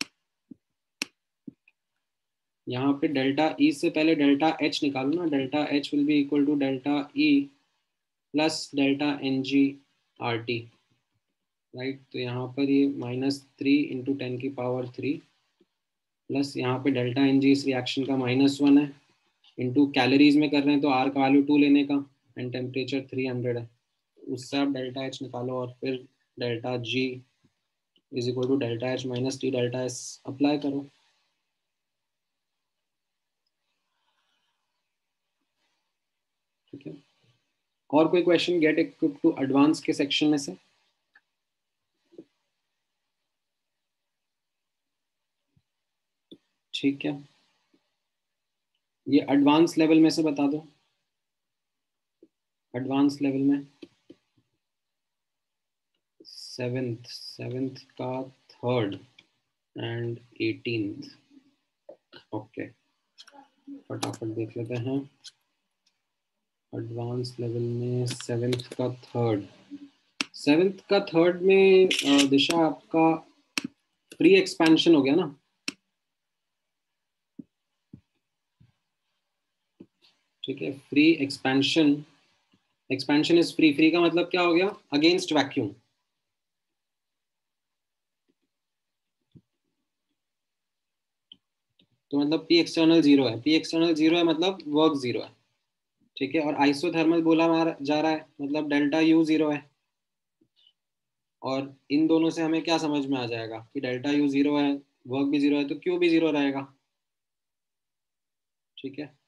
यहाँ पे डेल्टा ई से पहले डेल्टा एच निकालो ना, delta H will be equal to delta E plus delta N G R T, right. तो यहाँ पर ये -3 इंटू 10⁻³ प्लस यहाँ पे डेल्टा एन जी इस रिएक्शन का -1 है, इंटू कैलोरीज में कर रहे हैं तो आर का वैल्यू 2 लेने का, एंड टेम्परेचर 300 है, उससे आप डेल्टा एच निकालो और फिर delta G is equal to delta H minus T delta S apply करो। ठीक है, और कोई question get equip to advance के सेक्शन में से? ठीक है, ये एडवांस लेवल में से बता दो, एडवांस लेवल में सेवेंथ का थर्ड एंड 18th। ओके, फटाफट देख लेते हैं। एडवांस लेवल में सेवेंथ का थर्ड में दिशा आपका फ्री एक्सपेंशन हो गया ना। ठीक है, free expansion, expansion is free, free का मतलब क्या हो गया, अगेंस्ट वैक्यूम। तो मतलब पी एक्सटर्नल जीरो है, पी एक्सटर्नल जीरो है मतलब वर्क जीरो है। ठीक है, और आइसोथर्मल बोला जा रहा है मतलब डेल्टा यू जीरो है, और इन दोनों से हमें क्या समझ में आ जाएगा कि डेल्टा यू जीरो है, वर्क भी जीरो है, तो क्यू भी जीरो रहेगा। ठीक है,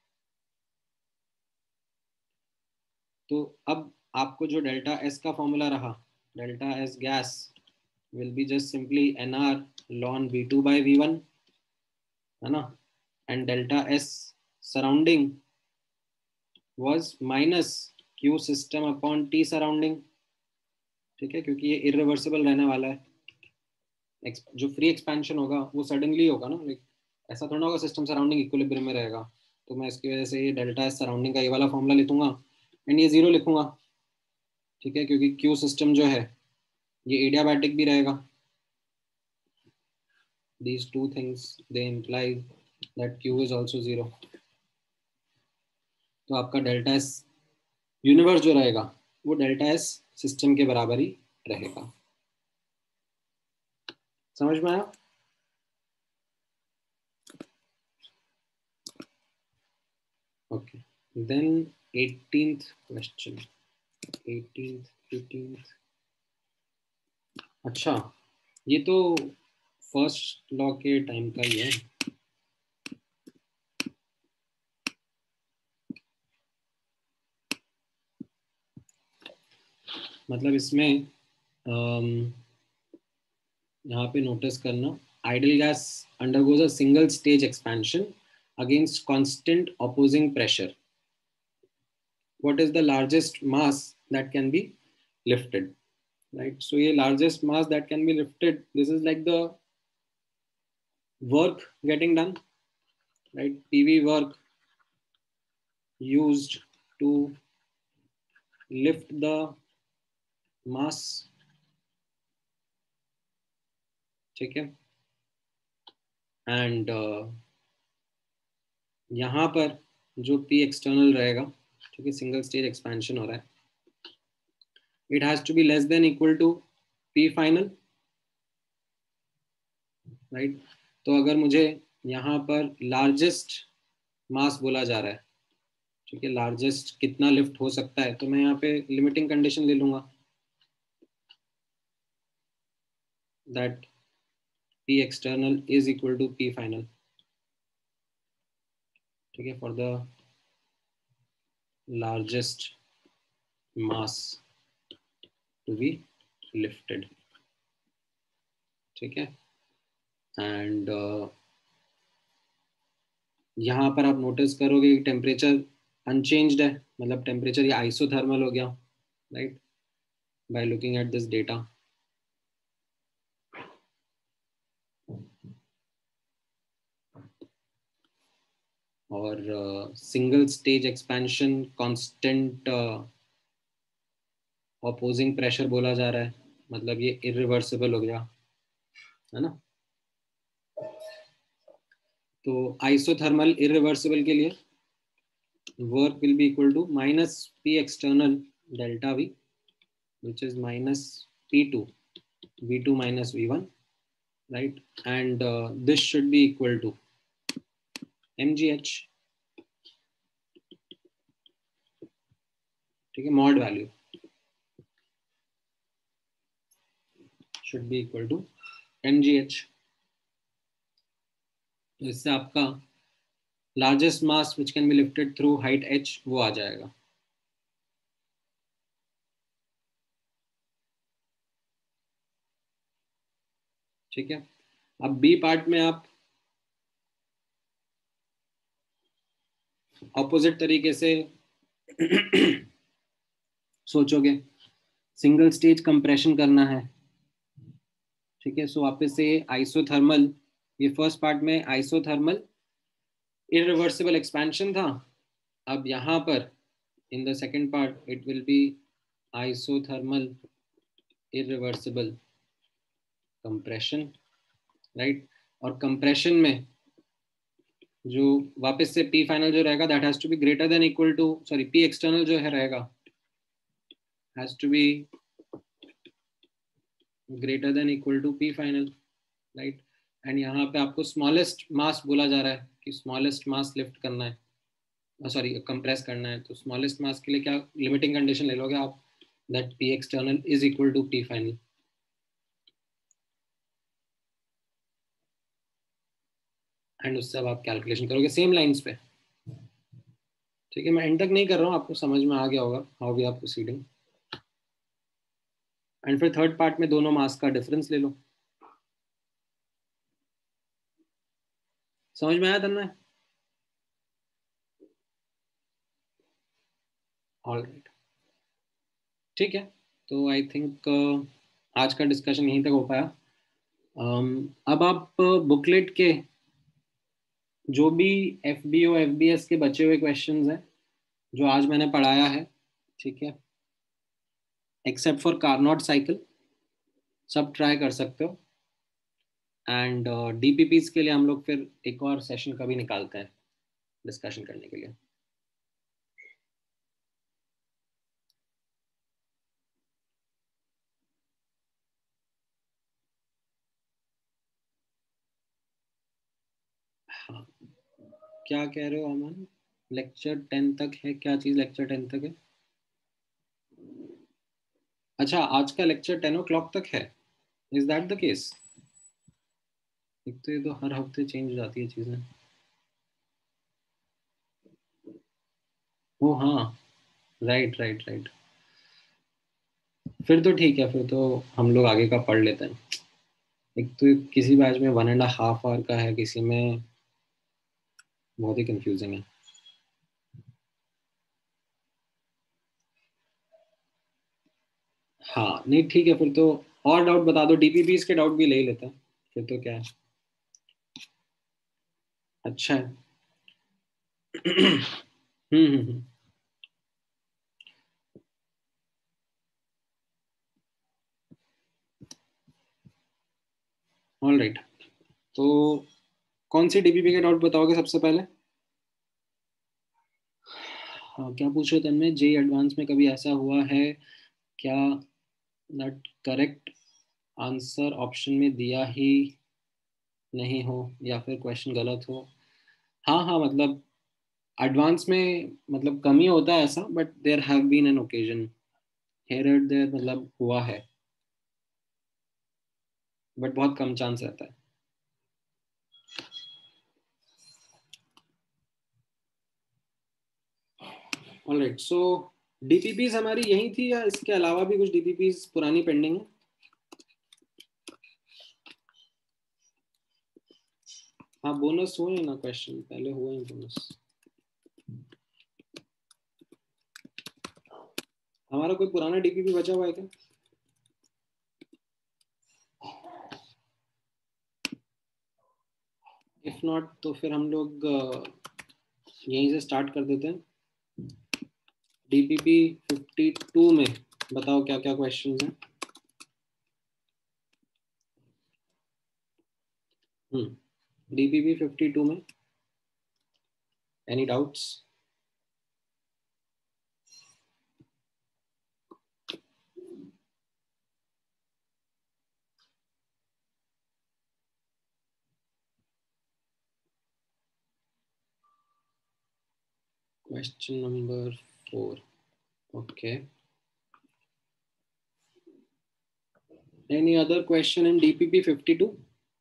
तो अब आपको जो डेल्टा एस का फॉर्मूला रहा, delta S gas will be just simply N R ln V two by V one, है ना, and delta S surrounding was minus Q system upon T surrounding. ठीक है, क्योंकि ये इरिवर्सिबल रहने वाला है, जो फ्री एक्सपेंशन होगा वो सडनली होगा ना, लाइक ऐसा थोड़ा होगा सिस्टम सराउंडिंग इक्विलिब्रियम में रहेगा। तो मैं इसकी वजह से ये डेल्टा एस सराउंडिंग का ये वाला फॉर्मूला लिखूंगा एंड ये जीरो लिखूंगा। ठीक है, क्योंकि क्यू सिस्टम जो है ये एडियाबैटिक भी रहेगा। these two things, they imply that Q is also 0. तो आपका डेल्टा एस यूनिवर्स जो रहेगा वो डेल्टा एस सिस्टम के बराबर ही रहेगा. समझ में आया? Okay, then 18th question. 18th. अच्छा, ये तो फर्स्ट लॉ के टाइम का ही है. मतलब इसमें यहाँ पे नोटिस करना, ideal gas undergoes a single stage expansion against constant opposing pressure. What is the largest mass that can be lifted? Right, so ये largest mass that can be lifted, this is like the work getting done, right? PV work used to lift the mass. ठीक है, and यहाँ पर जो P external रहेगा, ठीक है, single stage expansion हो रहा है, it has to be less than equal to P final, right? तो अगर मुझे यहाँ पर लार्जेस्ट मास बोला जा रहा है, ठीक है, लार्जेस्ट कितना लिफ्ट हो सकता है, तो मैं यहाँ पे लिमिटिंग कंडीशन ले लूंगा that P external is equal to P final. ठीक है, for the largest mass to be lifted. ठीक है, एंड यहाँ पर आप नोटिस करोगे कि टेम्परेचर अनचेंज्ड है, मतलब टेम्परेचर ये आइसोथर्मल हो गया, right, by looking at this data. और single stage expansion constant opposing pressure बोला जा रहा है, मतलब ये इरिवर्सिबल हो गया, है ना? तो आइसोथर्मल इरिवर्सिबल के लिए work will be equal to minus P external delta V, which is minus P2, V2 minus V1, right? And this should be equal to mgh. ठीक है, mod value should be equal to mgh. तो इससे आपका largest mass which can be lifted through height h वो आ जाएगा. ठीक है, अब बी पार्ट में आप ऑपोजिट तरीके से सोचोगे, सिंगल स्टेज कंप्रेशन करना है. ठीक है, सो वापस से आइसोथर्मल, ये फर्स्ट पार्ट में आइसोथर्मल इरिवर्सिबल एक्सपेंशन था. अब यहाँ पर in the second part it will be isothermal irreversible compression, right? और कंप्रेशन में जो वापस से P फाइनल जो रहेगा that has to be greater than equal to, sorry, P external जो है रहेगा has to be greater than equal to P final, right? And यहाँ पे आपको स्मॉलेस्ट मास बोला जा रहा है कि स्मॉलेस्ट मास लिफ्ट करना है, सॉरी कंप्रेस करना है. तो स्मॉलेस्ट मास के लिए क्या लिमिटिंग कंडीशन ले लोगे आप, that P external is equal to P final. And उससे अब आप कैलकुलेशन करोगे सेम लाइंस पे. ठीक है, मैं एंड तक नहीं कर रहा हूँ, आपको समझ में आ गया होगा how we are proceeding. And फिर थर्ड पार्ट में दोनों मास का डिफरेंस ले लो. समझ में आया तन्मय? ऑलराइट, ठीक है. तो आई थिंक आज का डिस्कशन यहीं तक हो पाया. अब आप बुकलेट के जो भी FBO FBS के बचे हुए क्वेश्चंस हैं जो आज मैंने पढ़ाया है, ठीक है, एक्सेप्ट फॉर कार्नोट साइकिल, सब ट्राई कर सकते हो. एंड डीपीपीज के लिए हम लोग फिर एक और सेशन कभी निकालते हैं डिस्कशन करने के लिए. हाँ, क्या कह रहे हो अमन? लेक्चर 10 तक है? क्या चीज़ लेक्चर 10 तक है? अच्छा, आज का लेक्चर 10 o'clock तक है. Is that the case? एक तो ये तो हर हफ्ते चेंज हो जाती है चीज़ें. ओ हाँ, राइट राइट राइट. फिर तो ठीक है, फिर तो हम लोग आगे का पढ़ लेते हैं. एक तो किसी बैच में 1.5 hour का है, किसी में बहुत ही कंफ्यूजिंग है. हाँ नहीं ठीक है फिर तो. और डाउट बता दो, डीपीपीस के डाउट भी ले ही लेते हैं फिर तो क्या है. अच्छा है. हम्म. All right. तो कौन सी डीपीपी के डाउट बताओगे सबसे पहले? हाँ, क्या पूछ रहे थे हमने? जेई एडवांस में कभी ऐसा हुआ है क्या दैट करेक्ट आंसर ऑप्शन में दिया ही नहीं हो या फिर क्वेश्चन गलत हो? हाँ हाँ, मतलब एडवांस में मतलब कम ही होता है ऐसा, but there have been an occasion here and there, मतलब हुआ है, बट बहुत कम चांस रहता है. ऑलराइट. सो डीपीपीज हमारी यही थी या इसके अलावा भी कुछ डीपीपीज पुरानी पेंडिंग है? हाँ, बोनस हुए हैं ना, क्वेश्चन पहले हुए हैं बोनस. हमारा कोई पुराना डीपीपी बचा हुआ है क्या? इफ नॉट तो फिर हम लोग यहीं से स्टार्ट कर देते हैं. डीपीपी 52 में बताओ क्या क्या क्वेश्चंस हैं. डीपीपी 52 में any doubts? Question number 4. Okay. Any other question in DPP 52?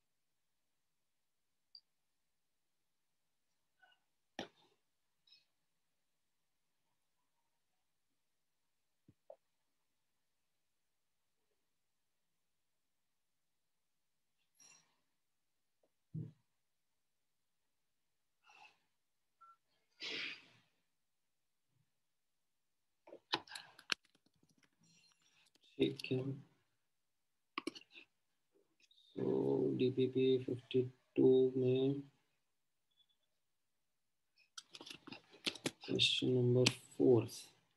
ठीक है. तो DPP 52 में क्वेश्चन नंबर 4.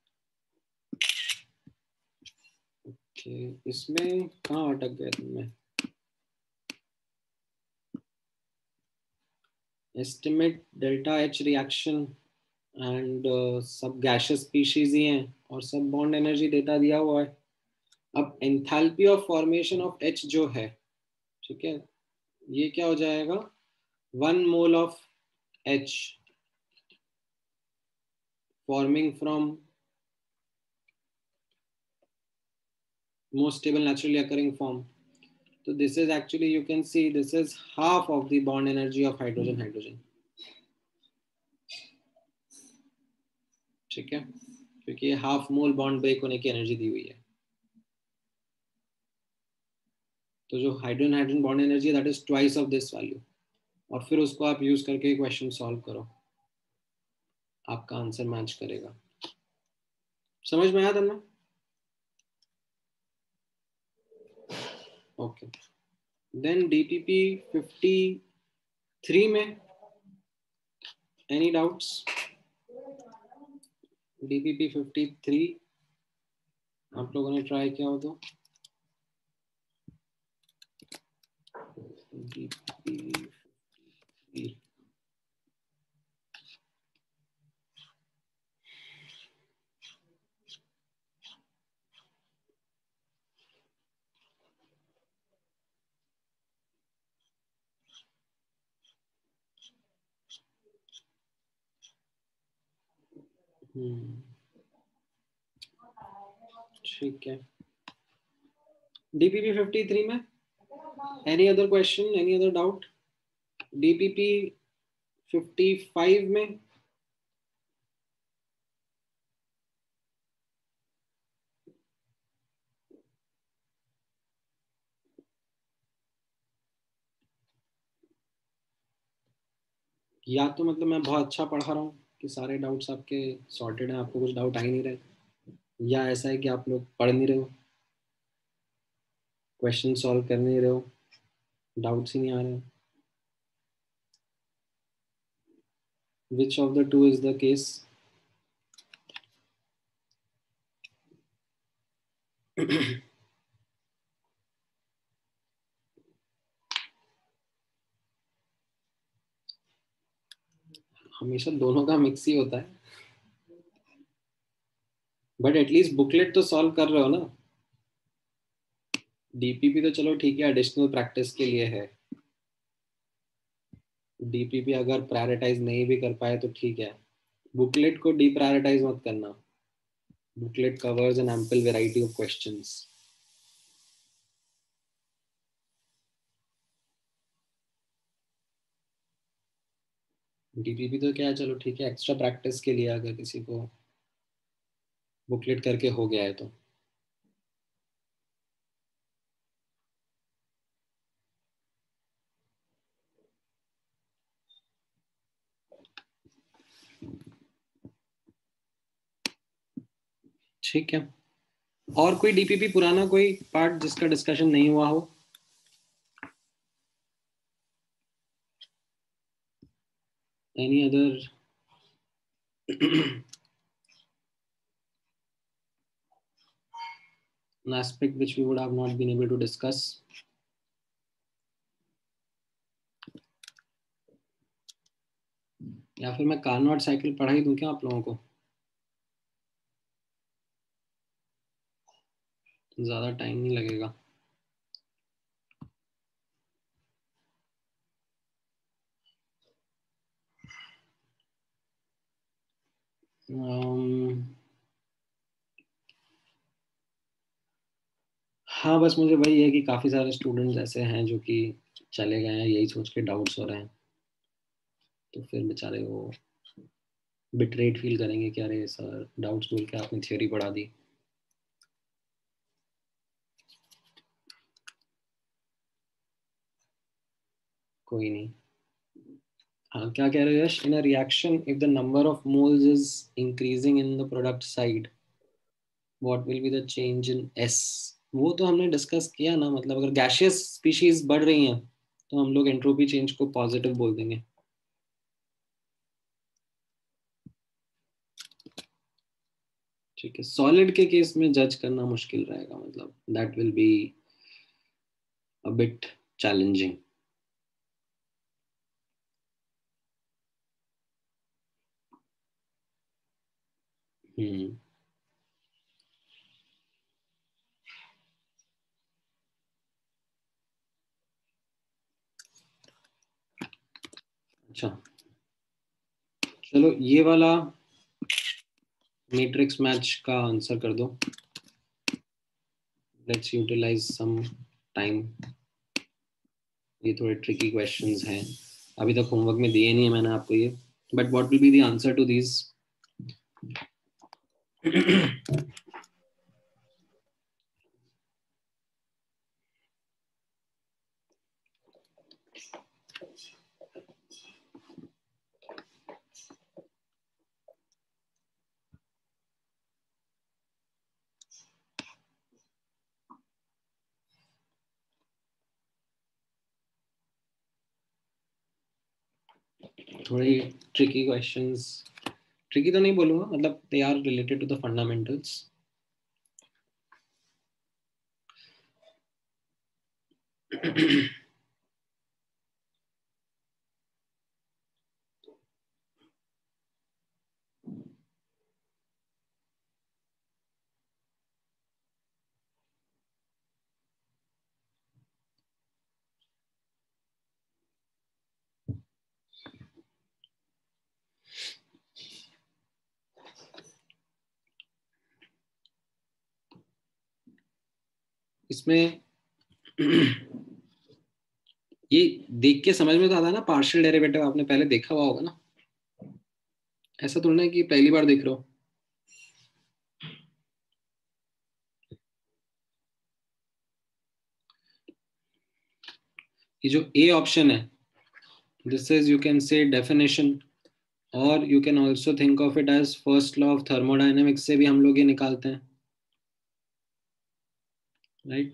ओके, इसमें कहाँ अटक गए तुमने? Estimate delta H reaction and सब गैशियस स्पीशीज ही हैं और सब बॉन्ड एनर्जी डेटा दिया हुआ है. अब enthalpy of formation of H जो है, ठीक है, ये क्या हो जाएगा? 1 mole of H forming from most stable naturally occurring form. So this is actually, you can see this is half of the bond energy of hydrogen. ठीक है, क्योंकि ये हाफ मोल बॉन्ड ब्रेक होने की एनर्जी दी हुई है. तो जो हाइड्रोजन हाइड्रोजन बॉन्ड एनर्जी है that is twice of this value. और फिर उसको आप यूज करके क्वेश्चन सॉल्व करो, आपका आंसर मैच करेगा. समझ में आया तुमने? ओके. देन डीपीपी 53 में एनी डाउट्स? डीपीपी 53 आप लोगों ने ट्राई किया हो तो ठीक है, DPP 53 में any other question, any other doubt? DPP 55 में या तो मतलब मैं बहुत अच्छा पढ़ा रहा हूँ कि सारे डाउट्स आपके सॉर्टेड हैं, आपको कुछ डाउट आ ही नहीं रहे, या ऐसा है कि आप लोग पढ़ नहीं रहे हो, क्वेश्चन सॉल्व कर नहीं रहे हो, डाउट्स ही नहीं आ रहे? Which of the two is the case? हमेशा दोनों का मिक्स ही होता है, बट एटलीस्ट बुकलेट तो सॉल्व कर रहे हो ना। DPP तो चलो ठीक है, एडिशनल प्रैक्टिस के लिए है। DPP अगर प्रायोरिटाइज नहीं भी कर पाए तो ठीक है, बुकलेट को डीप्रायोरिटाइज मत करना। Booklet covers an ample variety of questions. DPP तो क्या है, चलो ठीक है, एक्स्ट्रा प्रैक्टिस के लिए अगर किसी को बुकलेट करके हो गया है तो। ठीक है, और कोई DPP पुराना कोई पार्ट जिसका डिस्कशन नहीं हुआ हो? Any other an aspect which we would have not been able to discuss? या फिर मैं कार्नोट साइकिल पढ़ा ही दूं क्या आप लोगों को? ज्यादा टाइम नहीं लगेगा। हाँ, बस मुझे वही है कि काफ़ी सारे स्टूडेंट्स ऐसे हैं जो कि चले गए हैं यही सोच के डाउट्स हो रहे हैं, तो फिर बेचारे वो बिटरेट फील करेंगे कि अरे सर डाउट्स बोल के आपने थ्योरी पढ़ा दी। कोई नहीं। हाँ, क्या कह रहे हो Yash? In a reaction if the number of moles is increasing in the product side, what will be the change in S? वो तो हमने डिस्कस किया ना, मतलब अगर गैशियस स्पीशीज बढ़ रही हैं तो हम लोग एंट्रोपी चेंज को पॉजिटिव बोल देंगे। ठीक है, सॉलिड के केस में जज करना मुश्किल रहेगा, मतलब that will be a bit challenging. Hmm. अच्छा, चलो ये वाला मैट्रिक्स मैच का आंसर कर दो। Let's utilize some time. ये थोड़े ट्रिकी क्वेश्चंस हैं, अभी तक होमवर्क में दिए नहीं है मैंने आपको ये, but what will be the answer to these? थोड़ी ट्रिकी क्वेश्चंस, ट्रिकी तो नहीं बोलूंगा, मतलब they are related to the fundamentals. इसमें ये देख के समझ में तो आता है ना, पार्शियल डेरिवेटिव आपने पहले देखा हुआ होगा ना, ऐसा थोड़ा ना कि पहली बार देख रहे हो। ये जो ए ऑप्शन है, this is, you can say definition, और you can also think of it as first law of thermodynamics से भी हम लोग ये निकालते हैं, right.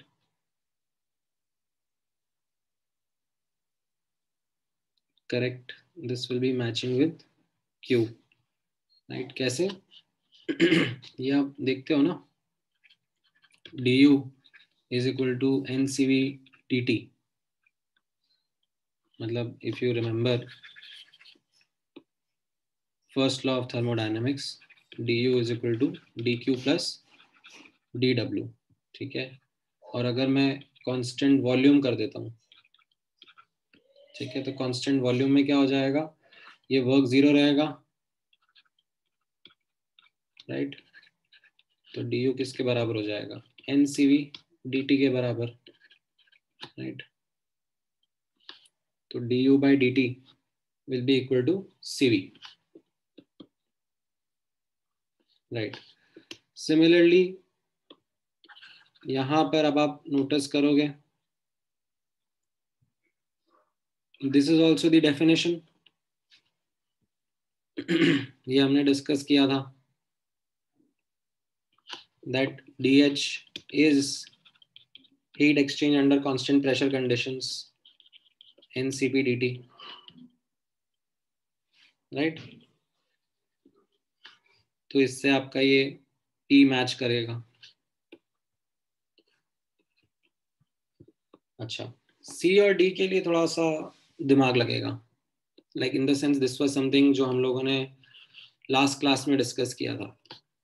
Correct, this will be matching with Q, right. कैसे? ये आप देखते हो ना, du is equal to N C V T T, मतलब if you remember first law of thermodynamics, du is equal to D Q plus D W, ठीक है। और अगर मैं कांस्टेंट वॉल्यूम कर देता हूँ, ठीक है, तो कांस्टेंट वॉल्यूम में क्या हो जाएगा, ये वर्क जीरो रहेगा, राइट। तो du किसके बराबर हो जाएगा, N C V D T के बराबर, राइट। तो du by dt will be equal to cv, right। Similarly यहां पर अब आप नोटिस करोगे, this is also the definition, ये हमने डिस्कस किया था, that dh is heat exchange under constant pressure conditions, ncp dt, right। तो इससे आपका ये P मैच करेगा। अच्छा, C और D के लिए थोड़ा सा दिमाग लगेगा, like in the sense this was something जो हम लोगों ने लास्ट क्लास में डिस्कस किया था।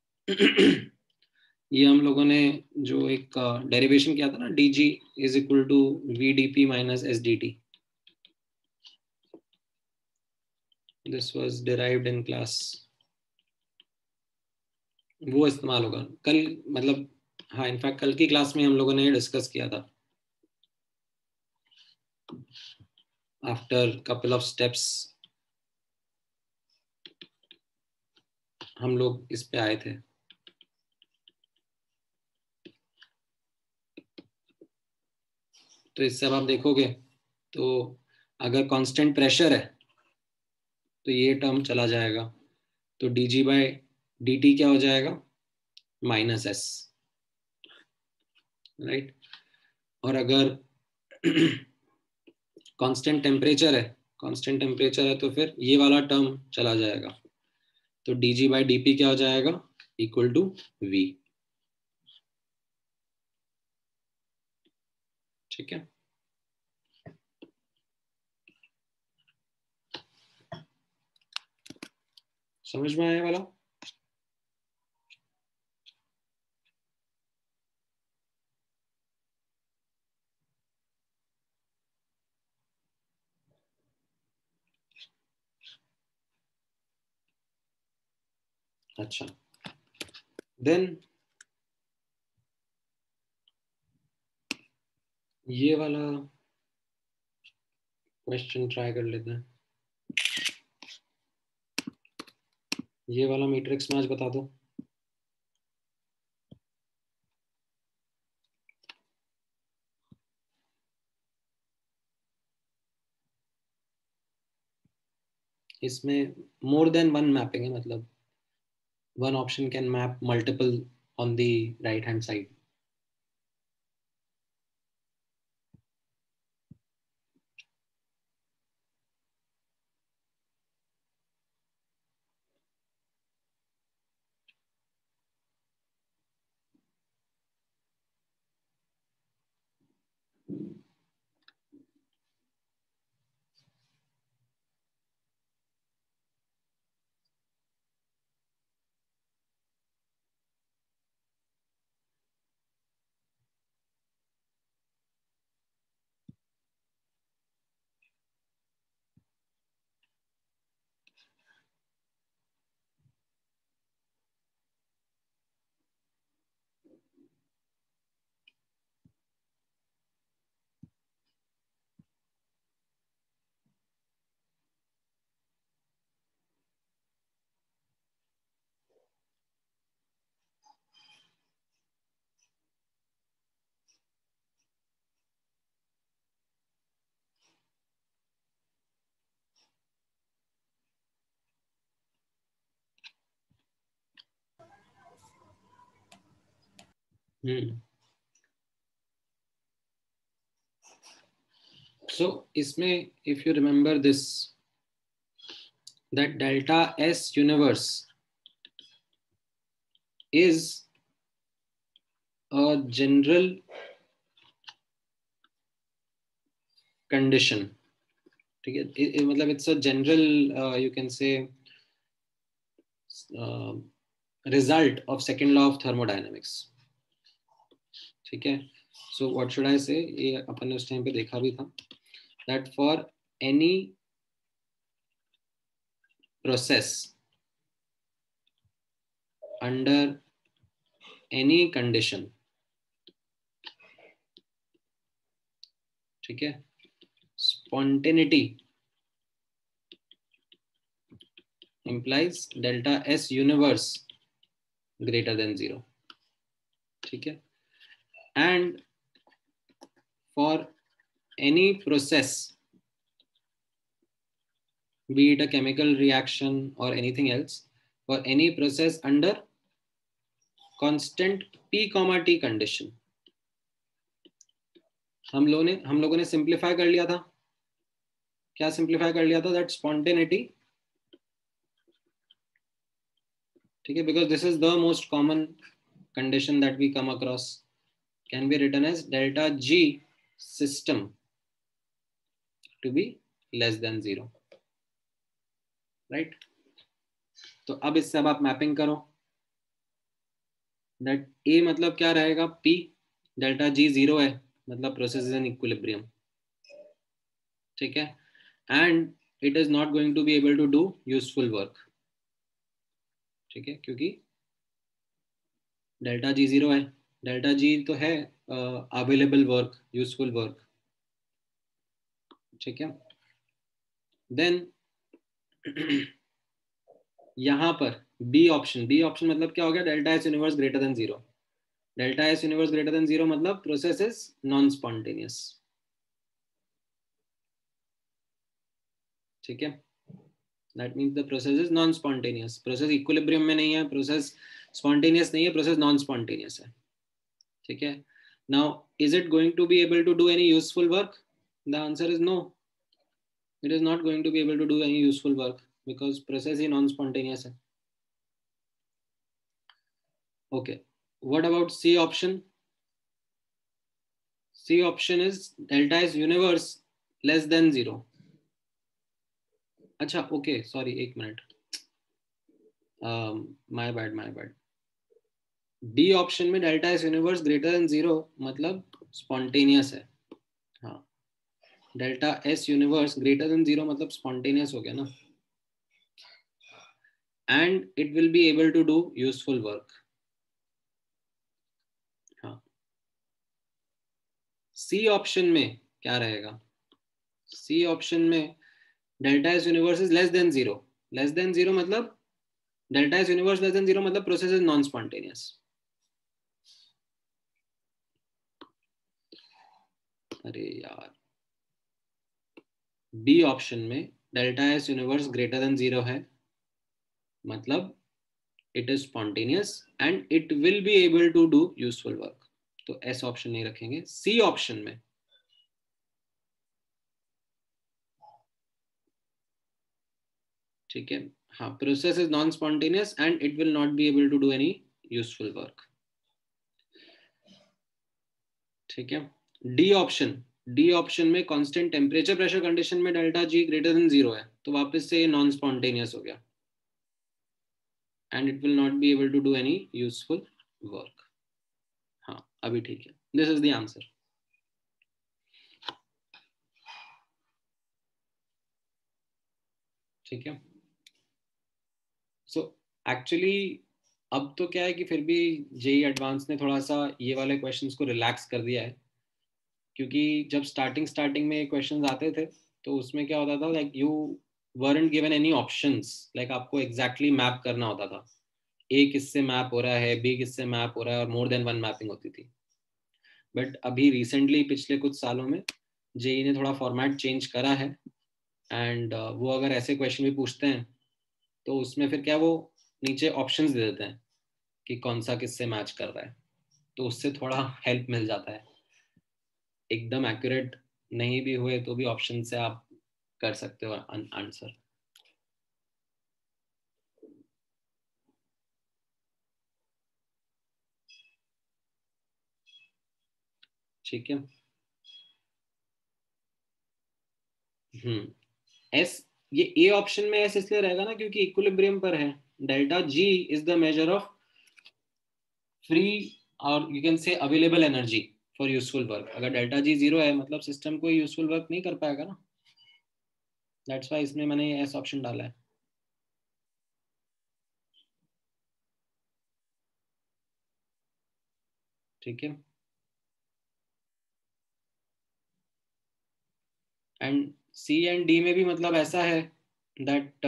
ये हम लोगों ने जो एक डेरिवेशन किया था ना, D G is equal to V D P minus S D T, this was derived in class, वो इस्तेमाल होगा कल, मतलब हाँ, इनफैक्ट कल की क्लास में हम लोगों ने डिस्कस किया था, आफ्टर कपल ऑफ स्टेप्स हम लोग इस पे आए थे। तो इससे अब आप देखोगे, तो अगर कांस्टेंट प्रेशर है तो ये टर्म चला जाएगा, तो D G by D T क्या हो जाएगा, माइनस एस, राइट। और अगर कांस्टेंट टेम्परेचर है, कांस्टेंट टेम्परेचर है तो फिर ये वाला टर्म चला जाएगा, तो D G by D P क्या हो जाएगा, इक्वल टू वी, ठीक है। समझ में आया वाला? अच्छा, देन ये वाला क्वेश्चन ट्राई कर लेते हैं, ये वाला मैट्रिक्स में आज बता दो। इसमें मोर देन वन मैपिंग है, मतलब one option can map multiple on the right hand side। So इसमें if you remember this, that delta S universe is a general condition. ठीक है, मतलब it's a general you can say result of second law of thermodynamics. ठीक है, so what should I say, ये अपन ने उस time पे देखा भी था, that for any process under any condition, ठीक है, spontaneity implies delta S universe greater than 0. ठीक है, and for any process, be it a chemical reaction or anything else, for any process under constant P, T condition, हम लोगों ने simplify कर लिया था, क्या सिंप्लीफाई कर लिया था, दैट स्पॉन्टेनिटी, ठीक है, because this is the most common condition that we come across, can be written as delta G system to be less than 0, right. तो अब इससे अब आप मैपिंग करो, दैट A मतलब क्या रहेगा, P, डेल्टा G 0 है मतलब प्रोसेस इज इन इक्विलिब्रियम, ठीक है, and it is not going to be able to do useful work, ठीक है, क्योंकि डेल्टा G 0 है, डेल्टा G तो है अवेलेबल वर्क, यूजफुल वर्क, ठीक है। देन यहां पर बी ऑप्शन मतलब क्या हो गया, delta S universe greater than 0, delta S universe greater than 0 मतलब प्रोसेस इज नॉन स्पॉन्टेनियस, ठीक है, that means the process is non spontaneous, process equilibrium में नहीं है, प्रोसेस स्पॉन्टेनियस नहीं है, प्रोसेस नॉन स्पॉन्टेनियस है, ठीक है। Now is it going to be able to do any useful work, the answer is no, it is not going to be able to do any useful work because process is non-spontaneous hai. Okay, what about C option? C option is delta S universe less than 0. अच्छा, okay, sorry, एक minute, my bad. D option में delta S universe greater than 0 मतलब spontaneous है, हाँ, delta S universe greater than 0 मतलब spontaneous हो गया ना, and it will be able to do useful work, हाँ। सी ऑप्शन में क्या रहेगा, सी ऑप्शन में delta S universe is less than 0, less than 0 मतलब delta S universe less than 0 मतलब प्रोसेस इज नॉन स्पॉन्टेनियस, अरे यार, बी ऑप्शन में delta S universe greater than 0 है मतलब it is spontaneous and it will be able to do useful work, तो एस option नहीं रखेंगे। सी ऑप्शन में ठीक है, हाँ, process is non spontaneous and it will not be able to do any useful work, ठीक है। डी ऑप्शन में कांस्टेंट टेम्परेचर प्रेशर कंडीशन में डेल्टा G ग्रेटर देन 0 है तो वापस से ये नॉन स्पॉन्टेनियस हो गया and it will not be able to do any useful work, हाँ, अभी ठीक है, दिस इज द आंसर, ठीक है। सो एक्चुअली अब तो क्या है कि फिर भी जेई एडवांस ने थोड़ा सा ये वाले क्वेश्चंस को रिलैक्स कर दिया है, क्योंकि जब स्टार्टिंग में क्वेश्चंस आते थे तो उसमें क्या होता था, like you weren't given any options, like आपको एग्जैक्टली मैप करना होता था, ए किससे मैप हो रहा है, बी किससे मैप हो रहा है, और मोर देन वन मैपिंग होती थी। बट अभी रिसेंटली पिछले कुछ सालों में जेई ने थोड़ा फॉर्मेट चेंज करा है एंड वो अगर ऐसे क्वेश्चन भी पूछते हैं तो उसमें फिर क्या वो नीचे ऑप्शंस दे देते हैं कि कौन सा किससे मैच कर रहा है, तो उससे थोड़ा हेल्प मिल जाता है। एकदम एक्यूरेट नहीं भी हुए तो भी ऑप्शन से आप कर सकते हो आंसर। ठीक है। एस, ये ए ऑप्शन में एस इसलिए रहेगा ना क्योंकि इक्विलिब्रियम पर है। Delta G is the measure of free और you can say available energy for useful work. अगर डेल्टा जी जीरो है मतलब सिस्टम कोई यूजफुल वर्क नहीं कर पाएगा ना। दैट्स वाई इसमें मैंने एस ऑप्शन डाला है। ठीक है। एंड सी एंड डी में भी मतलब ऐसा है दैट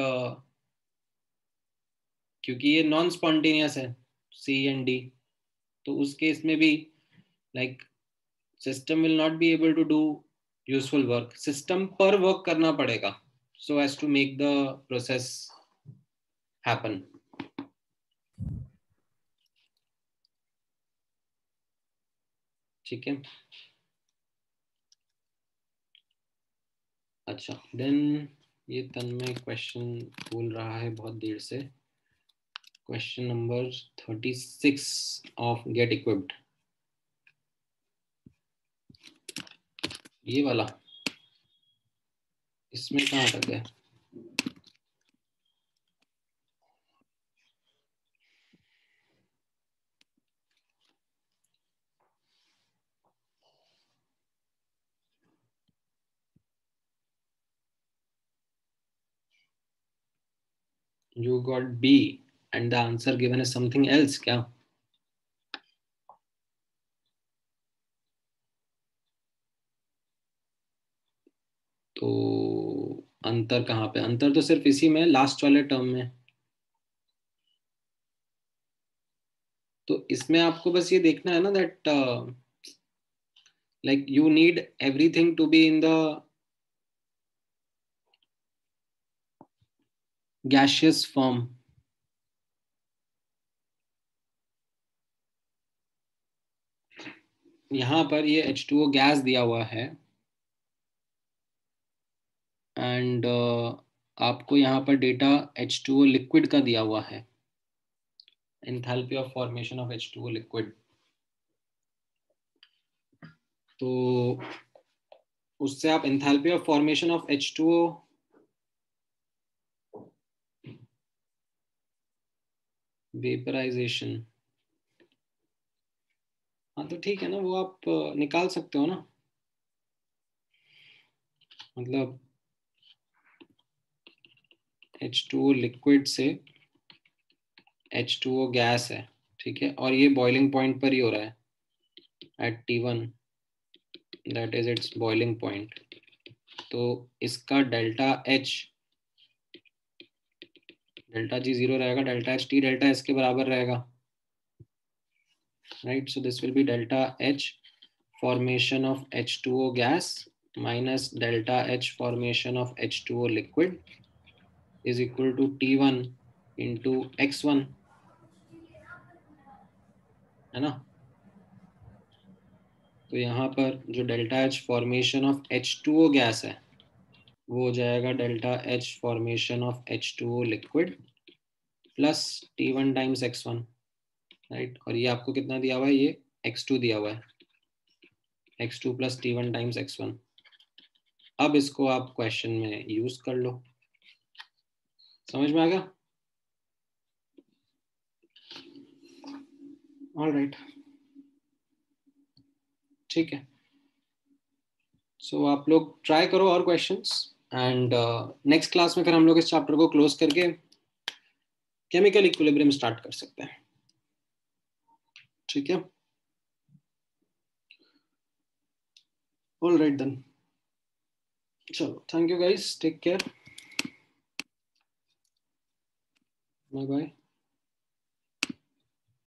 क्योंकि ये नॉन स्पॉन्टेनियस है सी एंड डी, तो उस केस में भी like system will not be able to do useful work. System पर वर्क करना पड़ेगा so as to make the process happen. ठीक है। अच्छा देन ये तन्मय क्वेश्चन बोल रहा है बहुत देर से। Question number 36 of get equipped, ये वाला, इसमें कहाँ अटक गया? You got B and the answer given is something else क्या? तो अंतर कहाँ पे? अंतर तो सिर्फ इसी में लास्ट वाले टर्म में। तो इसमें आपको बस ये देखना है ना that like you need everything to be in the gaseous form. यहाँ पर ये H2O गैस दिया हुआ है एंड आपको यहाँ पर डेटा H2O लिक्विड का दिया हुआ है, enthalpy of formation of H2O liquid. तो उससे आप enthalpy of formation of H2O vaporization, हाँ तो ठीक है ना, वो आप निकाल सकते हो ना। मतलब H2O लिक्विड से H2O गैस है, ठीक है, और ये बॉइलिंग पॉइंट पर ही हो रहा है at T1, that is its boiling point. तो इसका डेल्टा जी जीरो रहेगा, delta H T delta S के बराबर रहेगा, right. So this will be delta H formation of H2O gas minus delta H formation of H2O liquid is equal to T1 into X1, है ना। तो यहाँ पर जो delta H formation of H2O gas है वो हो जाएगा delta H formation of H2O liquid plus T1 times X1, right. और ये आपको कितना दिया हुआ है? ये X2 दिया हुआ है, X2 plus T1 times X1। अब इसको आप क्वेश्चन में यूज कर लो, समझ में आ गया? ऑल राइट, ठीक है। सो आप लोग ट्राई करो और क्वेश्चंस एंड नेक्स्ट क्लास में फिर हम लोग इस चैप्टर को क्लोज करके केमिकल इक्विलिब्रियम स्टार्ट कर सकते हैं, ठीक है। ऑल राइट देन, चलो, thank you guys, take care, bye bye.